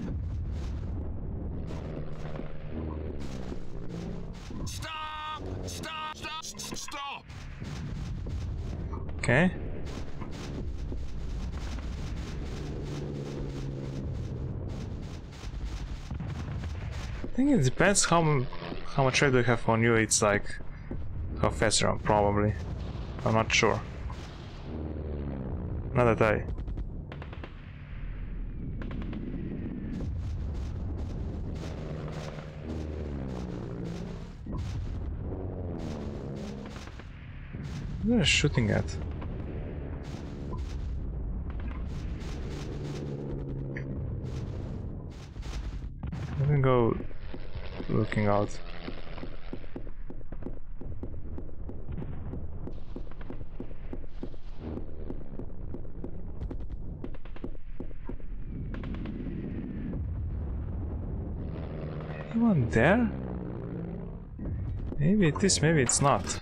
Stop! Stop! Stop! Stop! Okay. I think it depends how much rate do you have on you. It's like how fast you run, probably. I'm not sure. Not that I. What are you shooting at? Let me go looking out. Anyone there? Maybe it is, maybe it's not.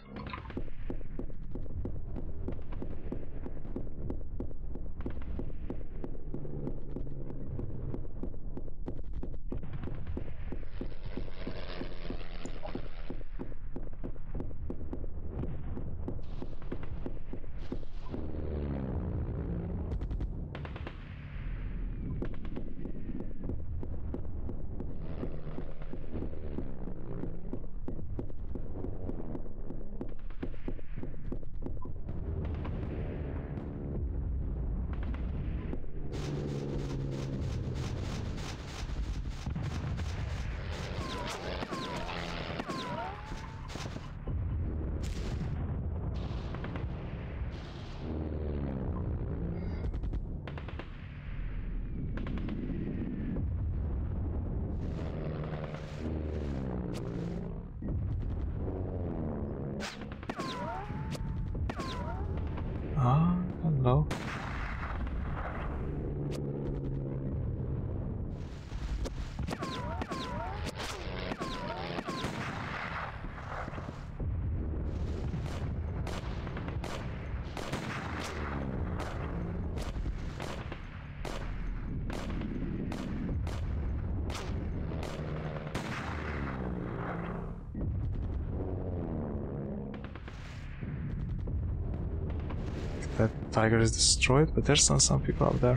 that tiger is destroyed, but there's still some people up there.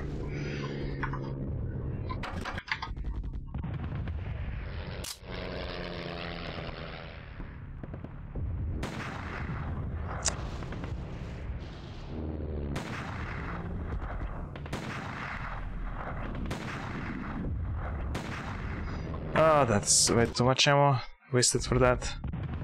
Oh, that's way too much ammo wasted for that.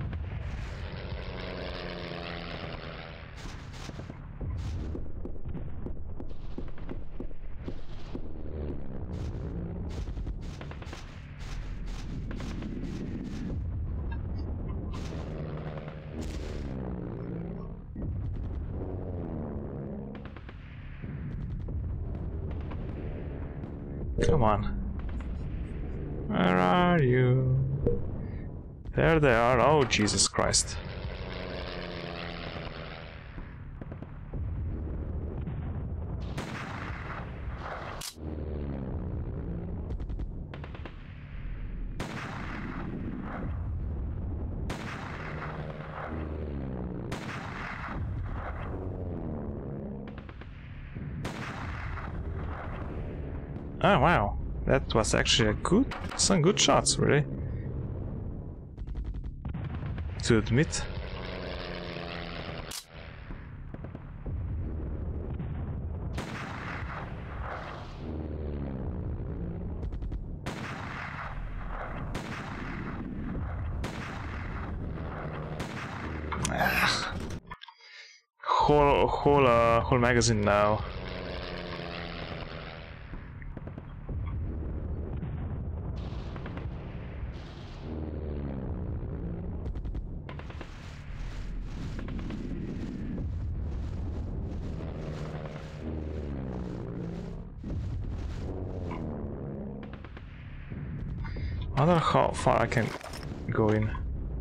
Come on. Where are you? There they are. Oh, Jesus Christ. Oh, wow. That was actually some good shots, really. To admit. Whole magazine now. I don't know how far I can go in.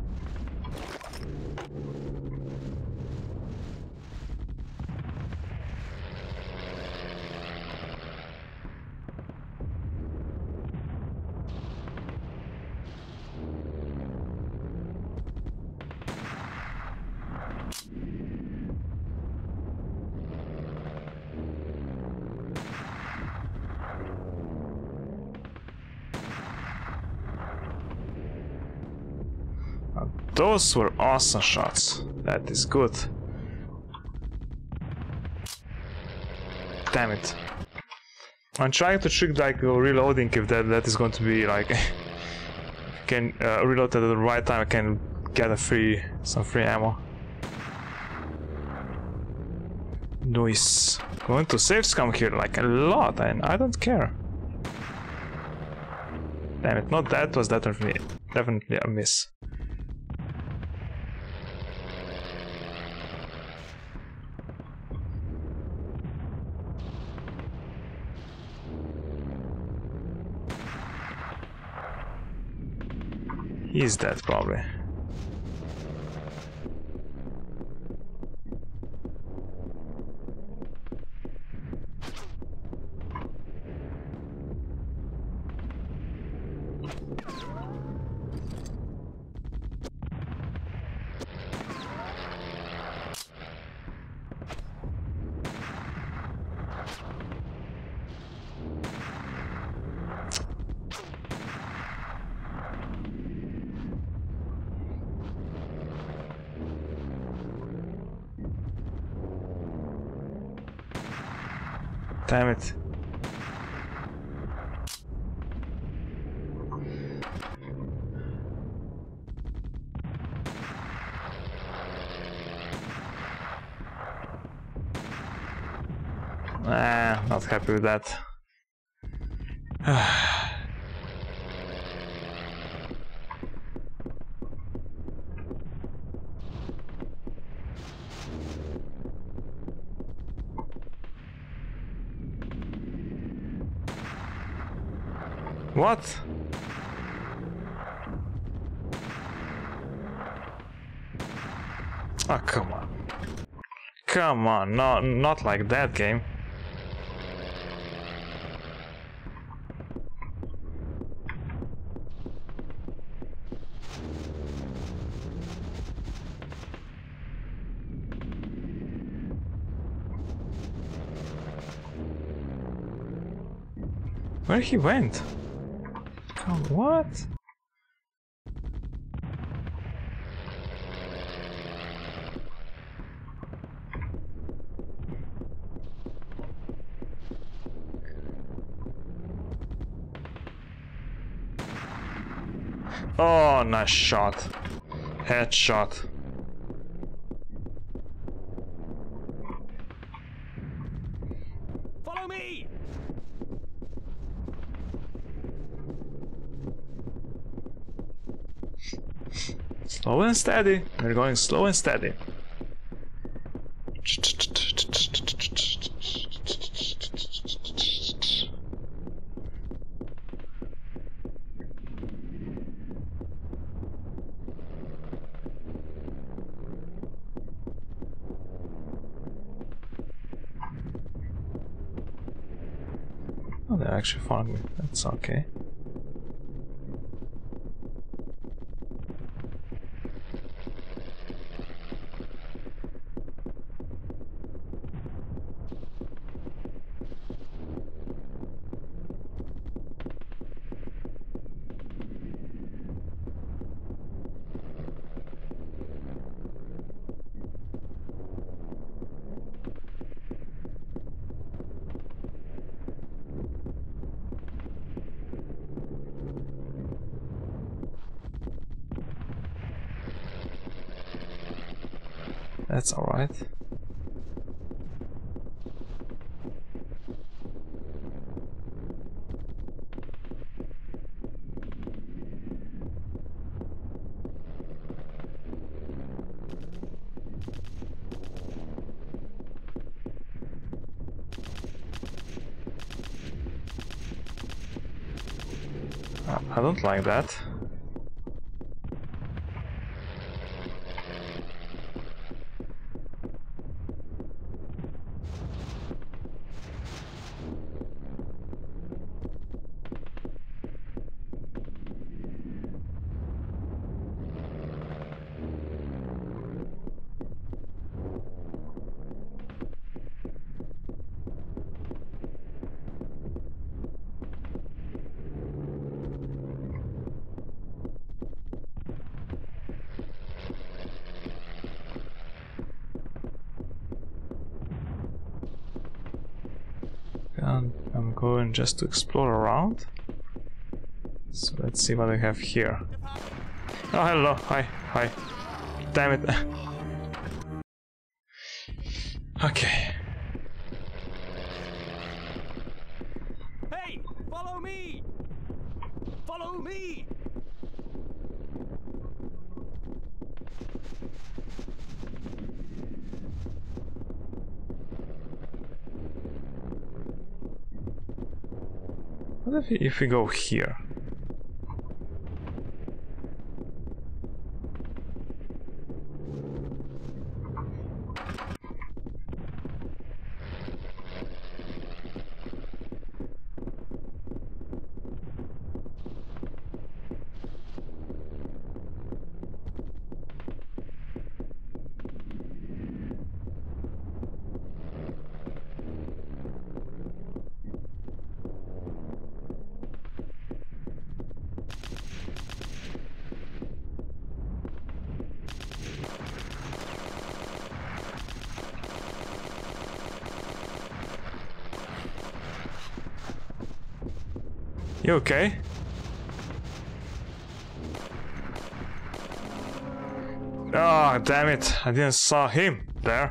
Those were awesome shots. That is good. Damn it. I'm trying to trick like reloading if that is going to be like can reload at the right time. I can get some free ammo. Nice. Going to save scum here like a lot, and I don't care. Damn it! Not that was definitely a miss. He's dead, probably. Damn it. Not happy with that. What? Oh, come on. Come on, no, not like that game. Where he went? Come, what? Oh, nice shot. Headshot. Follow me! Slow and steady. We're going slow and steady. Oh, they actually found me. That's okay. That's alright. I don't like that. And I'm going just to explore around. So let's see what I have here. Oh, hello. Hi. Hi. Damn it. Okay. Hey! Follow me! Follow me! What if we go here? You okay? Oh, damn it. I didn't saw him there.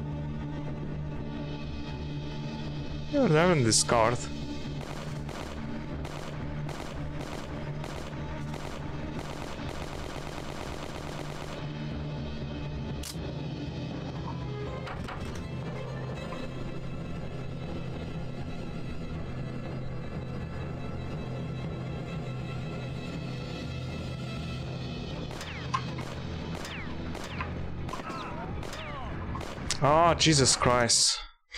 You're having this card. Oh, Jesus Christ.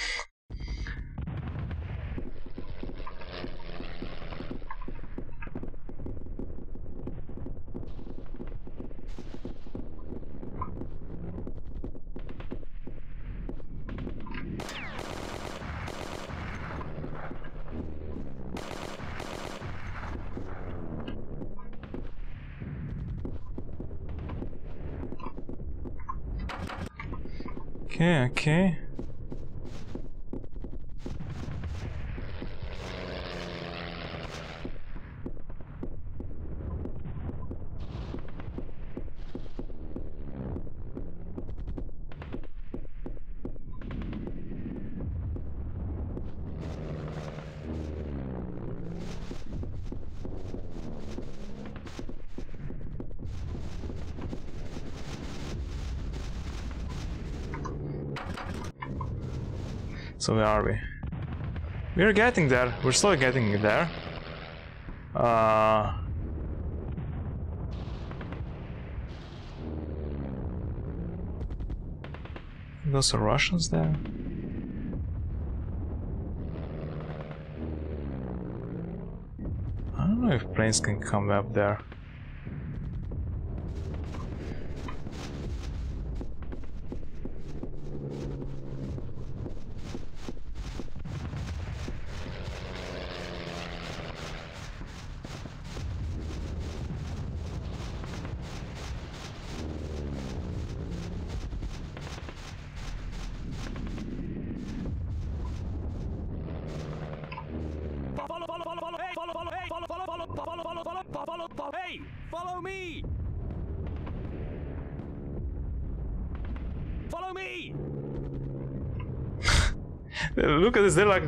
Okay, okay. So where are we? We're getting there. We're slowly getting there. Those are Russians there. I don't know if planes can come up there. Hey, follow me! Follow me! Look at this, they're like...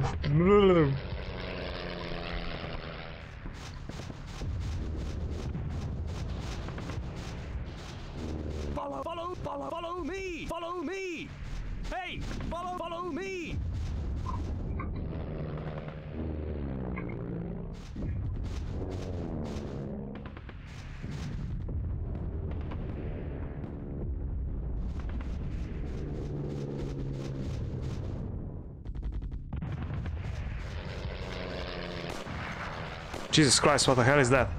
Follow me! Follow me! Hey, follow me! Jesus Christ, what the hell is that?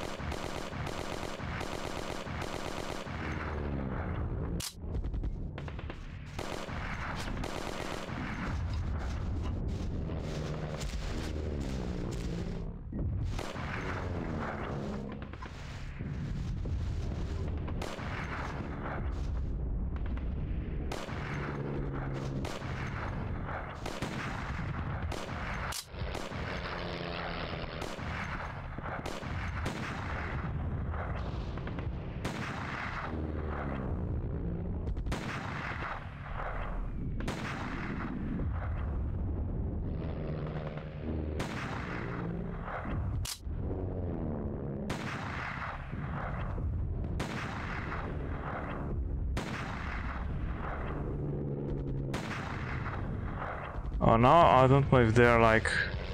Oh no, I don't know if they're like...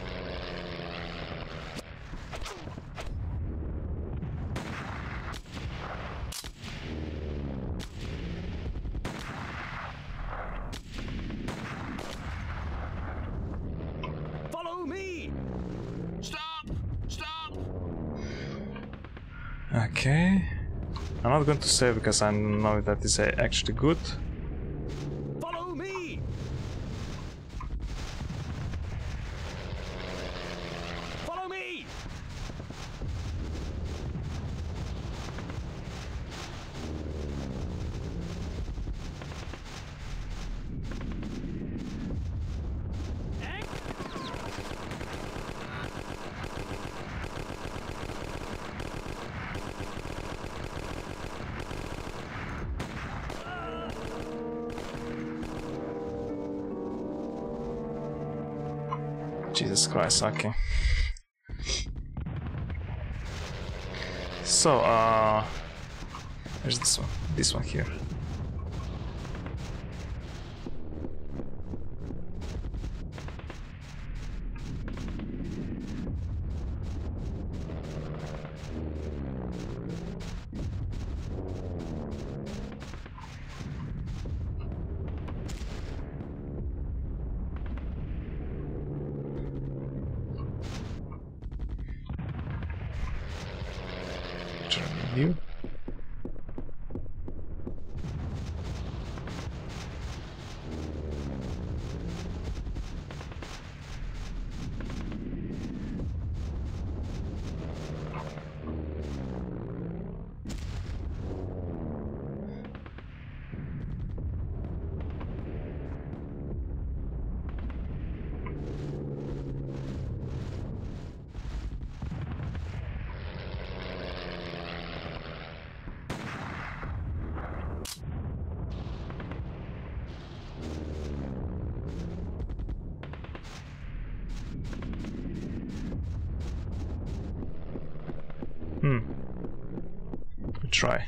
Follow me! Stop! Stop! Okay. I'm not going to save because I know that is actually good. Follow me! Follow me! Jesus Christ, okay. So, where's this one? This one here. view. Try.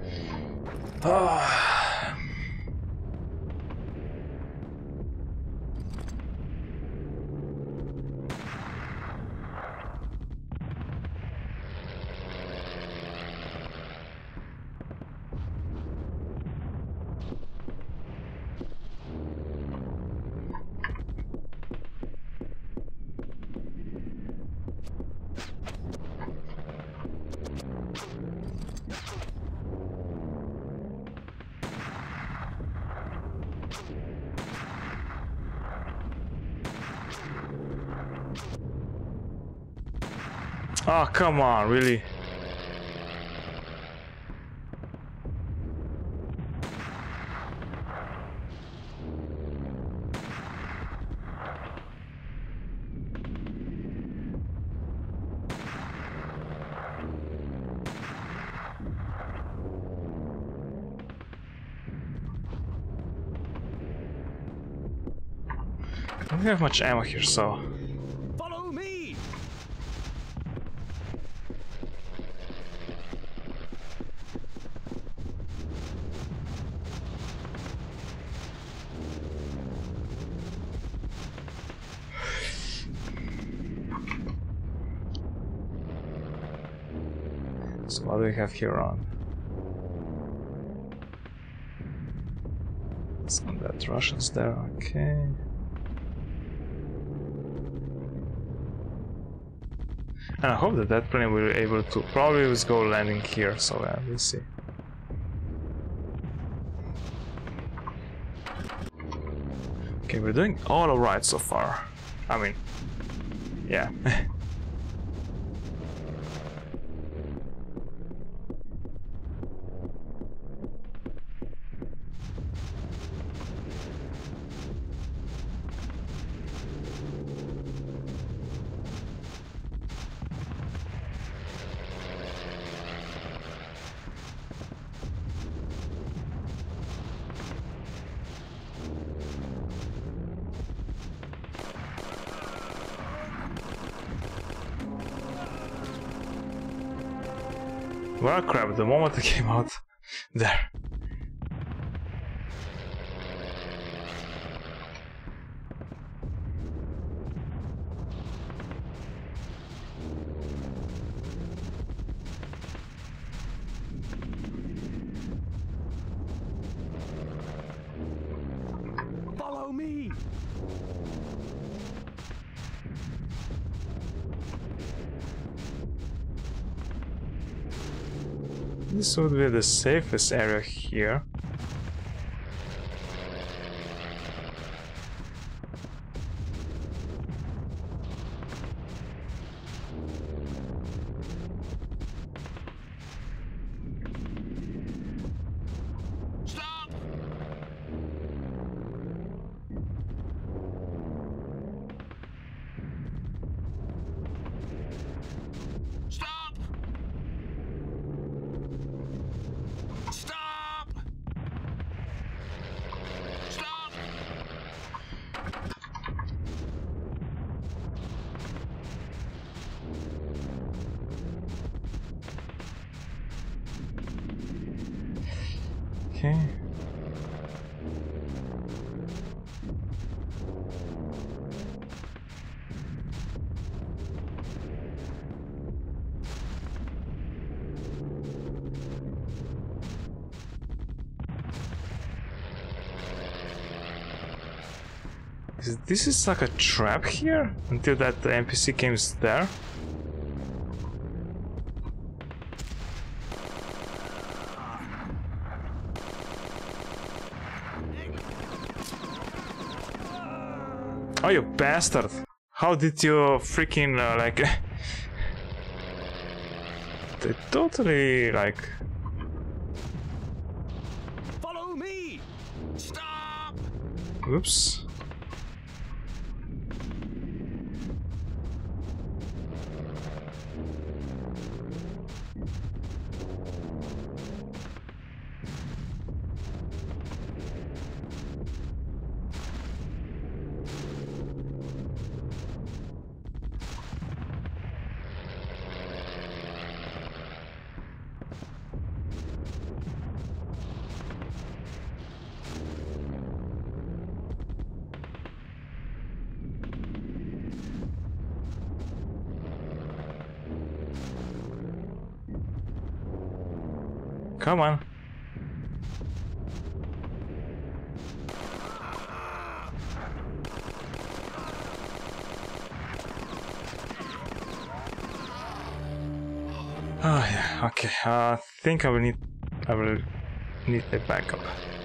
Oh, come on, really? I don't have much ammo here, so... Follow me! So what do we have here on? Some dead Russians there, okay. And I hope that that plane will be able to probably was go landing here, so yeah, we'll see. Okay, we're doing all alright so far. I mean, yeah. Well, crap, the moment I came out there. Follow me! This would be the safest area here. Stop! Stop! Stop! Stop! Okay. This is like a trap here until that the NPC comes there. Oh, you bastard! How did you freaking like? They totally like. Follow me! Stop! Oops. Come on. Oh yeah, okay. I think I will need a backup.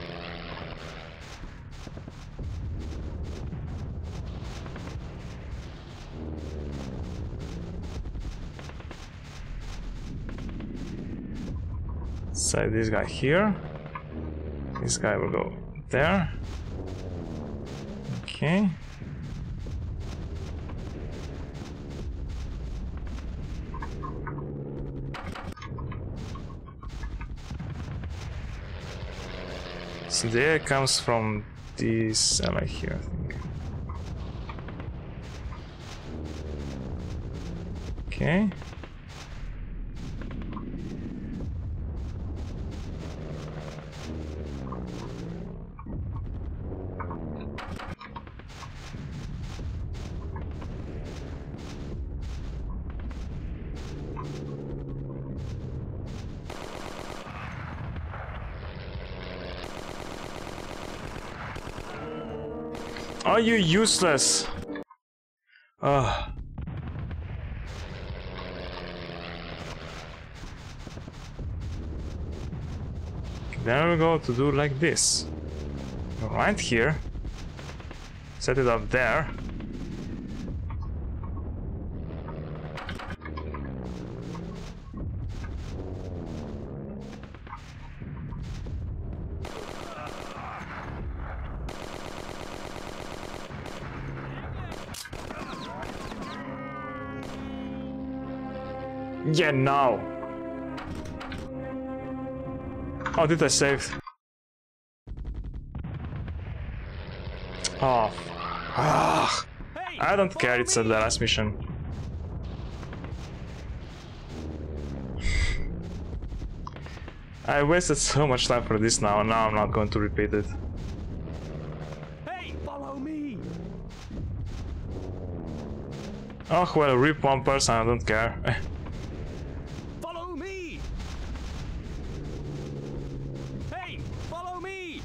So this guy here. This guy will go there. Okay. So the air comes from this ally here, I think. Okay. Are you useless? Ugh. Then we go to do like this. Right here. Set it up there. Yeah, now. Oh, did I save? Oh. Ah. I don't care, it's the last mission. I wasted so much time for this now, and now I'm not going to repeat it. Hey, follow me! Oh, well, rip one person, I don't care. Follow me! Hey, follow me!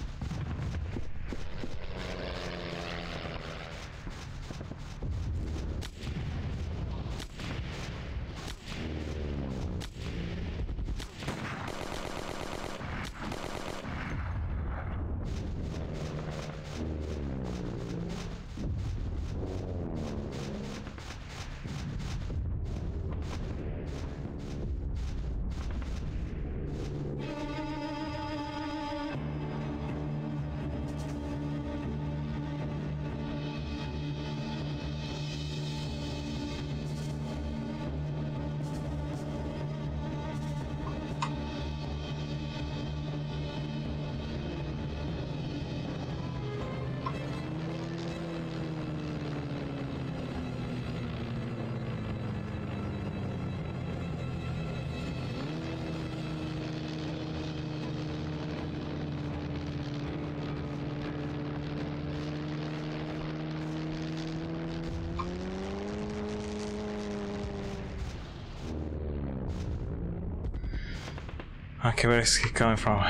Okay, where is he coming from?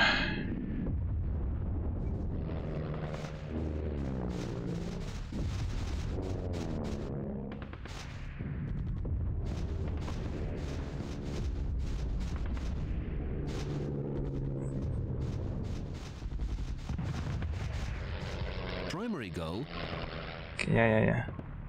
Primary goal, Yeah.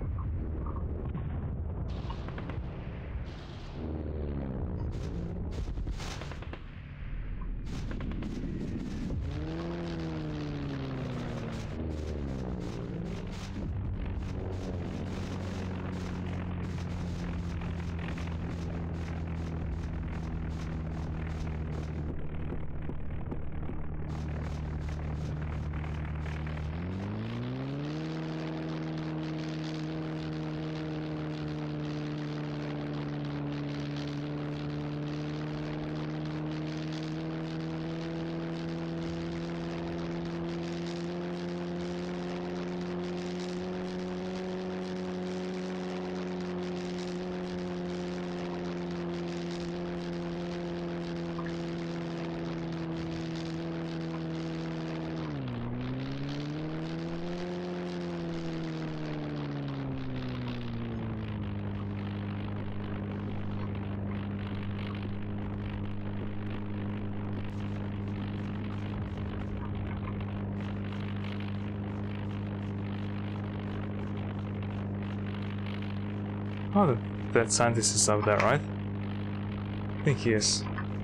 Oh, that scientist is up there, right? I think he is.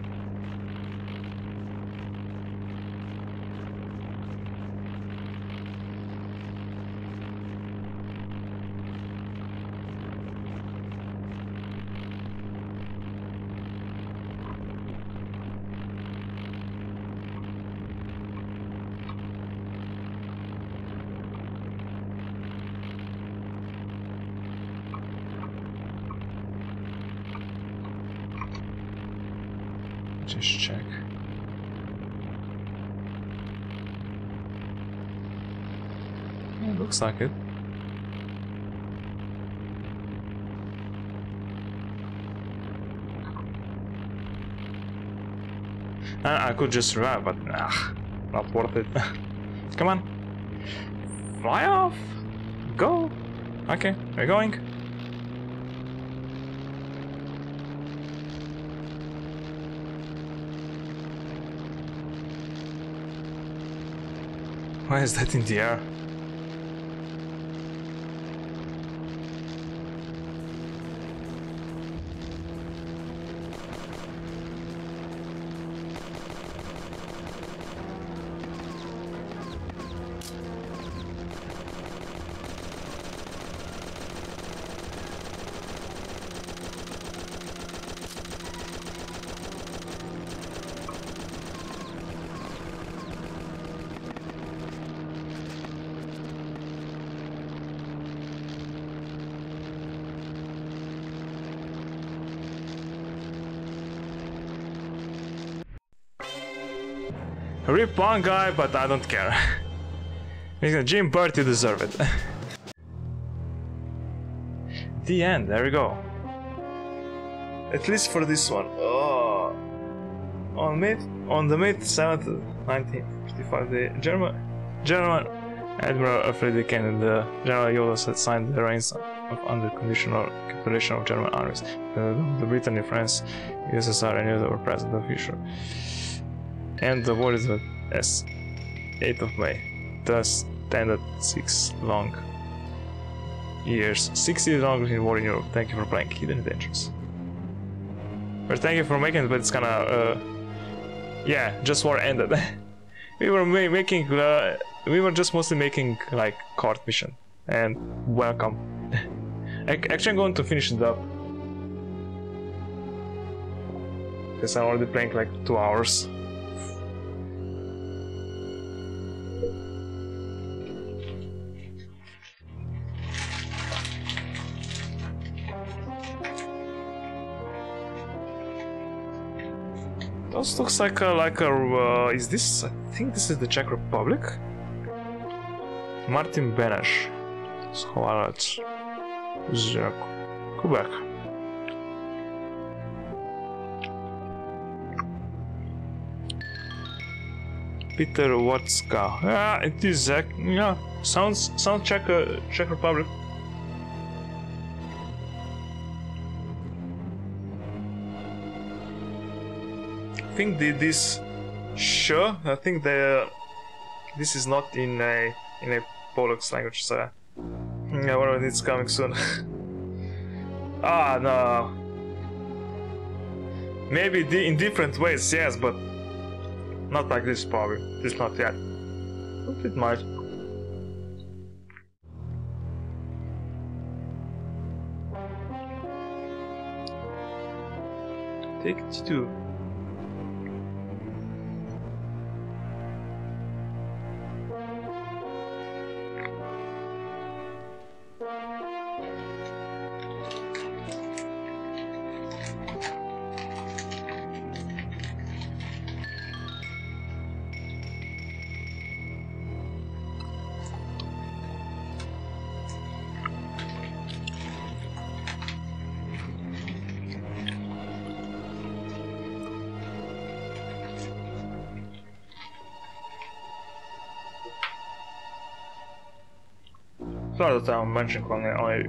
Just check. Yeah, looks like it. I could just survive, but not worth it. Come on. Fly off! Go! Okay, we're going. Why is that in the air? Rip one guy, but I don't care. Jim Burt, you deserve it. The end, there we go. At least for this one. Oh. On the May 7th, 1955, the German Admiral Friedrich and the General Yolas had signed the reins of unconditional capitulation of German armies. The Britain, France, USSR, and Europe were present official. And the war is at 8th of May. Thus ended 6 long years. 6 years long in war in Europe. Thank you for playing Hidden Adventures. But thank you for making it, but it's kinda yeah, just war ended. we were just mostly making like court mission. And welcome. Actually I'm going to finish it up. Because I'm already playing like 2 hours. This looks like a is this? I think this is the Czech Republic. Martin Beneš, Schwalec, Quebec. Peter Watska. Yeah, it is. Yeah, sounds Czech Republic. I think this sure. I think this is not in a Polish language, so Yeah, one of it's coming soon. Ah, no. Maybe in different ways, yes, but not like this probably. Just not yet. But it might. Take it to. Sorry that I'm mentioning only.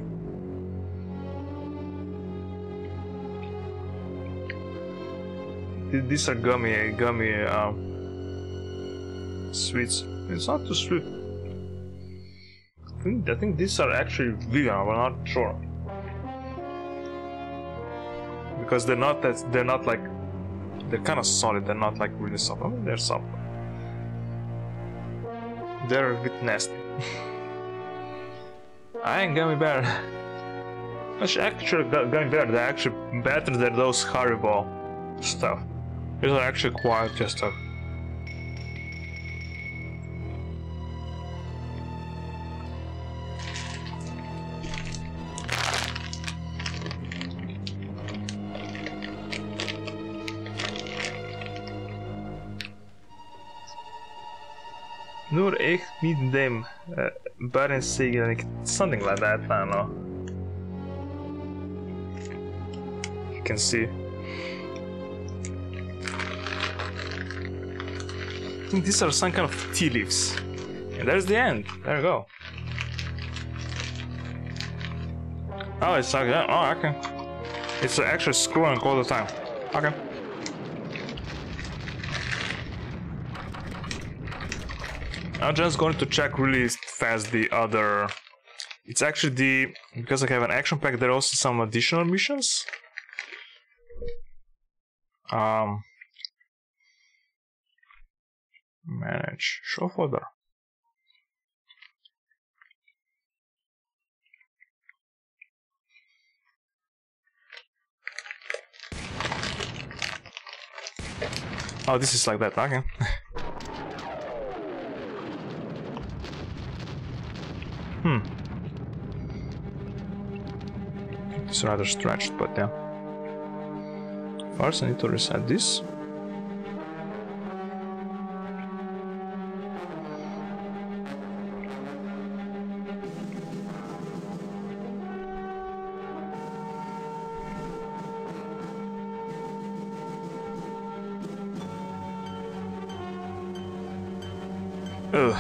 These are gummy sweets. It's not too sweet. I think these are actually vegan, but I'm not sure. Because they're not like, they're kind of solid, they're not like really soft. I mean, they're soft. They're a bit nasty. I ain't gummy bear. Actually, gummy bear, they're actually better than those Haribo stuff. These are actually quite just stuff. Nur echt mit dem Bärensäge, something like that, I don't know. You can see. I think these are some kind of tea leaves. And there's the end. There you go. Oh, it's like that. Oh, okay. It's actually scrolling all the time. Okay. I'm just going to check really fast the other. It's actually because I have an action pack, there are also some additional missions. Manage, show folder. Oh, this is like that, okay. It's rather stretched, but yeah. First I need to reset this. Ugh.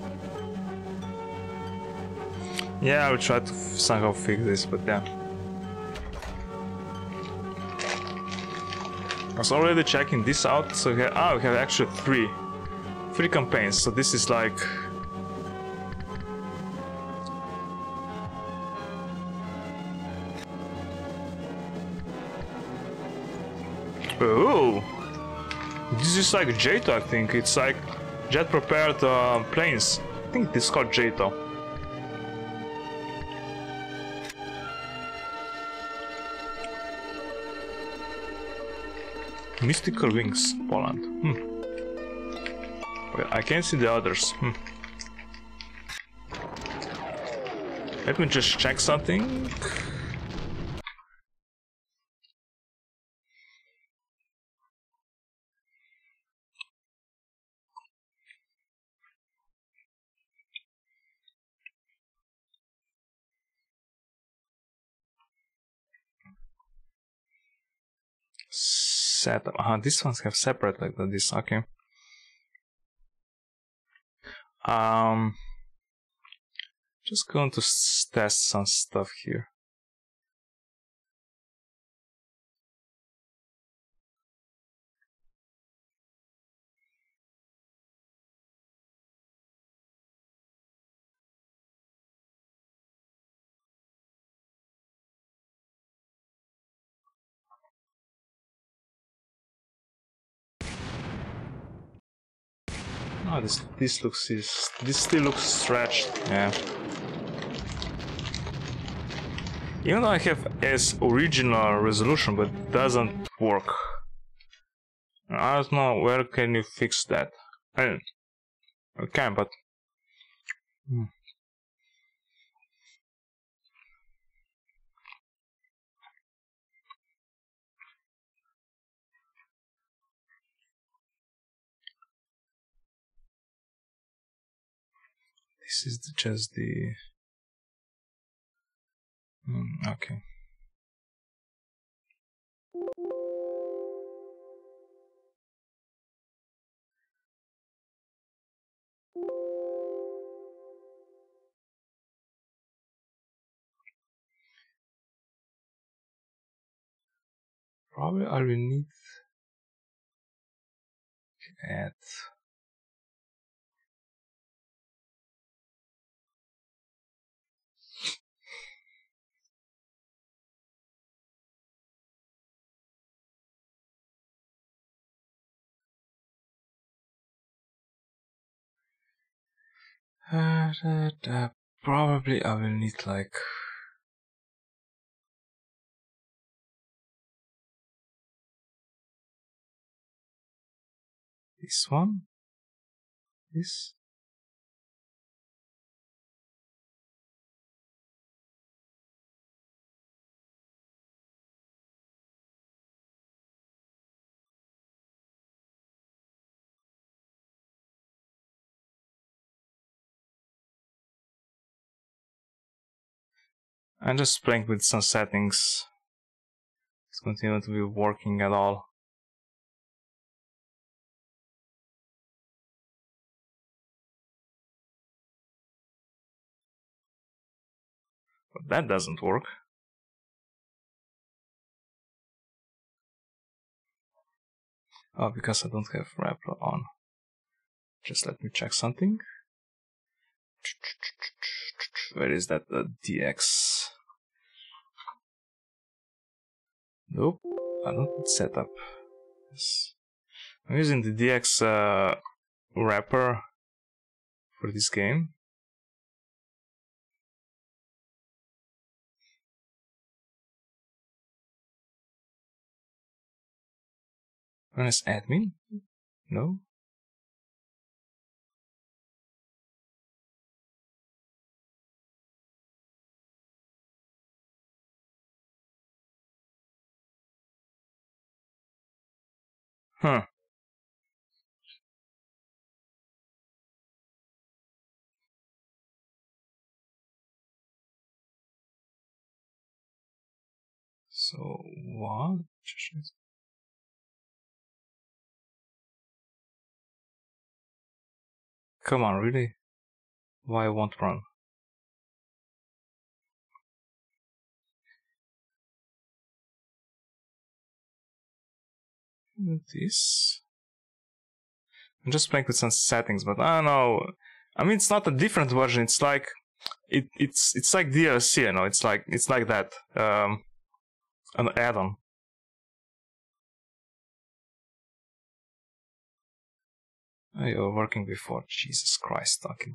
Yeah, I will try to somehow fix this, but yeah. I was already checking this out, so we have actually three campaigns, so this is like... Oh! This is like JATO, I think. It's like jet prepared planes. I think this is called JATO. Mystical Wings, Poland. Okay, I can't see the others. Let me just check something. Setup. These ones have separate like this. Okay. Just going to test some stuff here. Oh, this still looks stretched. Yeah. Even though I have as original resolution, but it doesn't work. I don't know where can you fix that. I mean, I can, but this is just the okay. Probably I will need add. Probably I will need like this one, this. I'm just playing with some settings. It's continuing to be working at all. But that doesn't work. Oh, because I don't have wrapper on. Just let me check something. Where is that DX? Nope, I don't need setup. Yes. I'm using the DX wrapper for this game. Run as admin? No. Huh. So what? Come on, really? Why won't run? This. I'm just playing with some settings, but I don't know. I mean, it's not a different version. It's like it's like DLC, you know. It's like that. An add-on. Oh, you were working before. Jesus Christ, talking.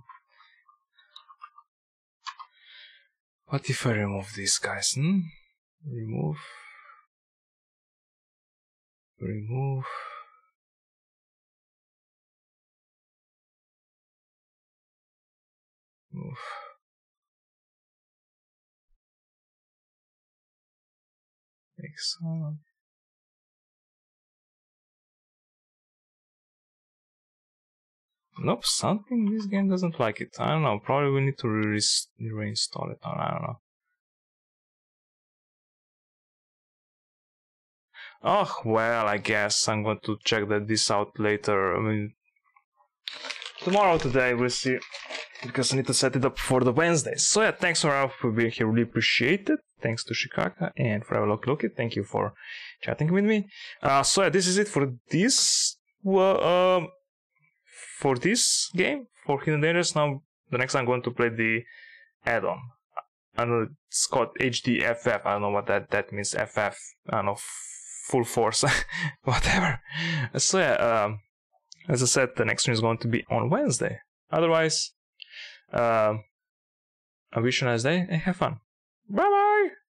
What if I remove these guys? Remove. Remove. Move. Make some. Nope, something this game doesn't like it. I don't know. Probably we need to reinstall it. I don't know. Oh, well, I guess I'm going to check this out later. I mean, tomorrow, today, we'll see. Because I need to set it up for the Wednesdays. So yeah, thanks for being here. Really appreciate it. Thanks to Shikaka and Forever Loki Loki. Thank you for chatting with me. So yeah, this is it for this. For this game, for Hidden Dangers. Now, the next I'm going to play the add-on. I don't know, it's called HDFF. I don't know what that means. FF. I don't know, full force. Whatever. So yeah, As I said, the next stream is going to be on Wednesday. Otherwise, I wish you a nice day and have fun. Bye bye!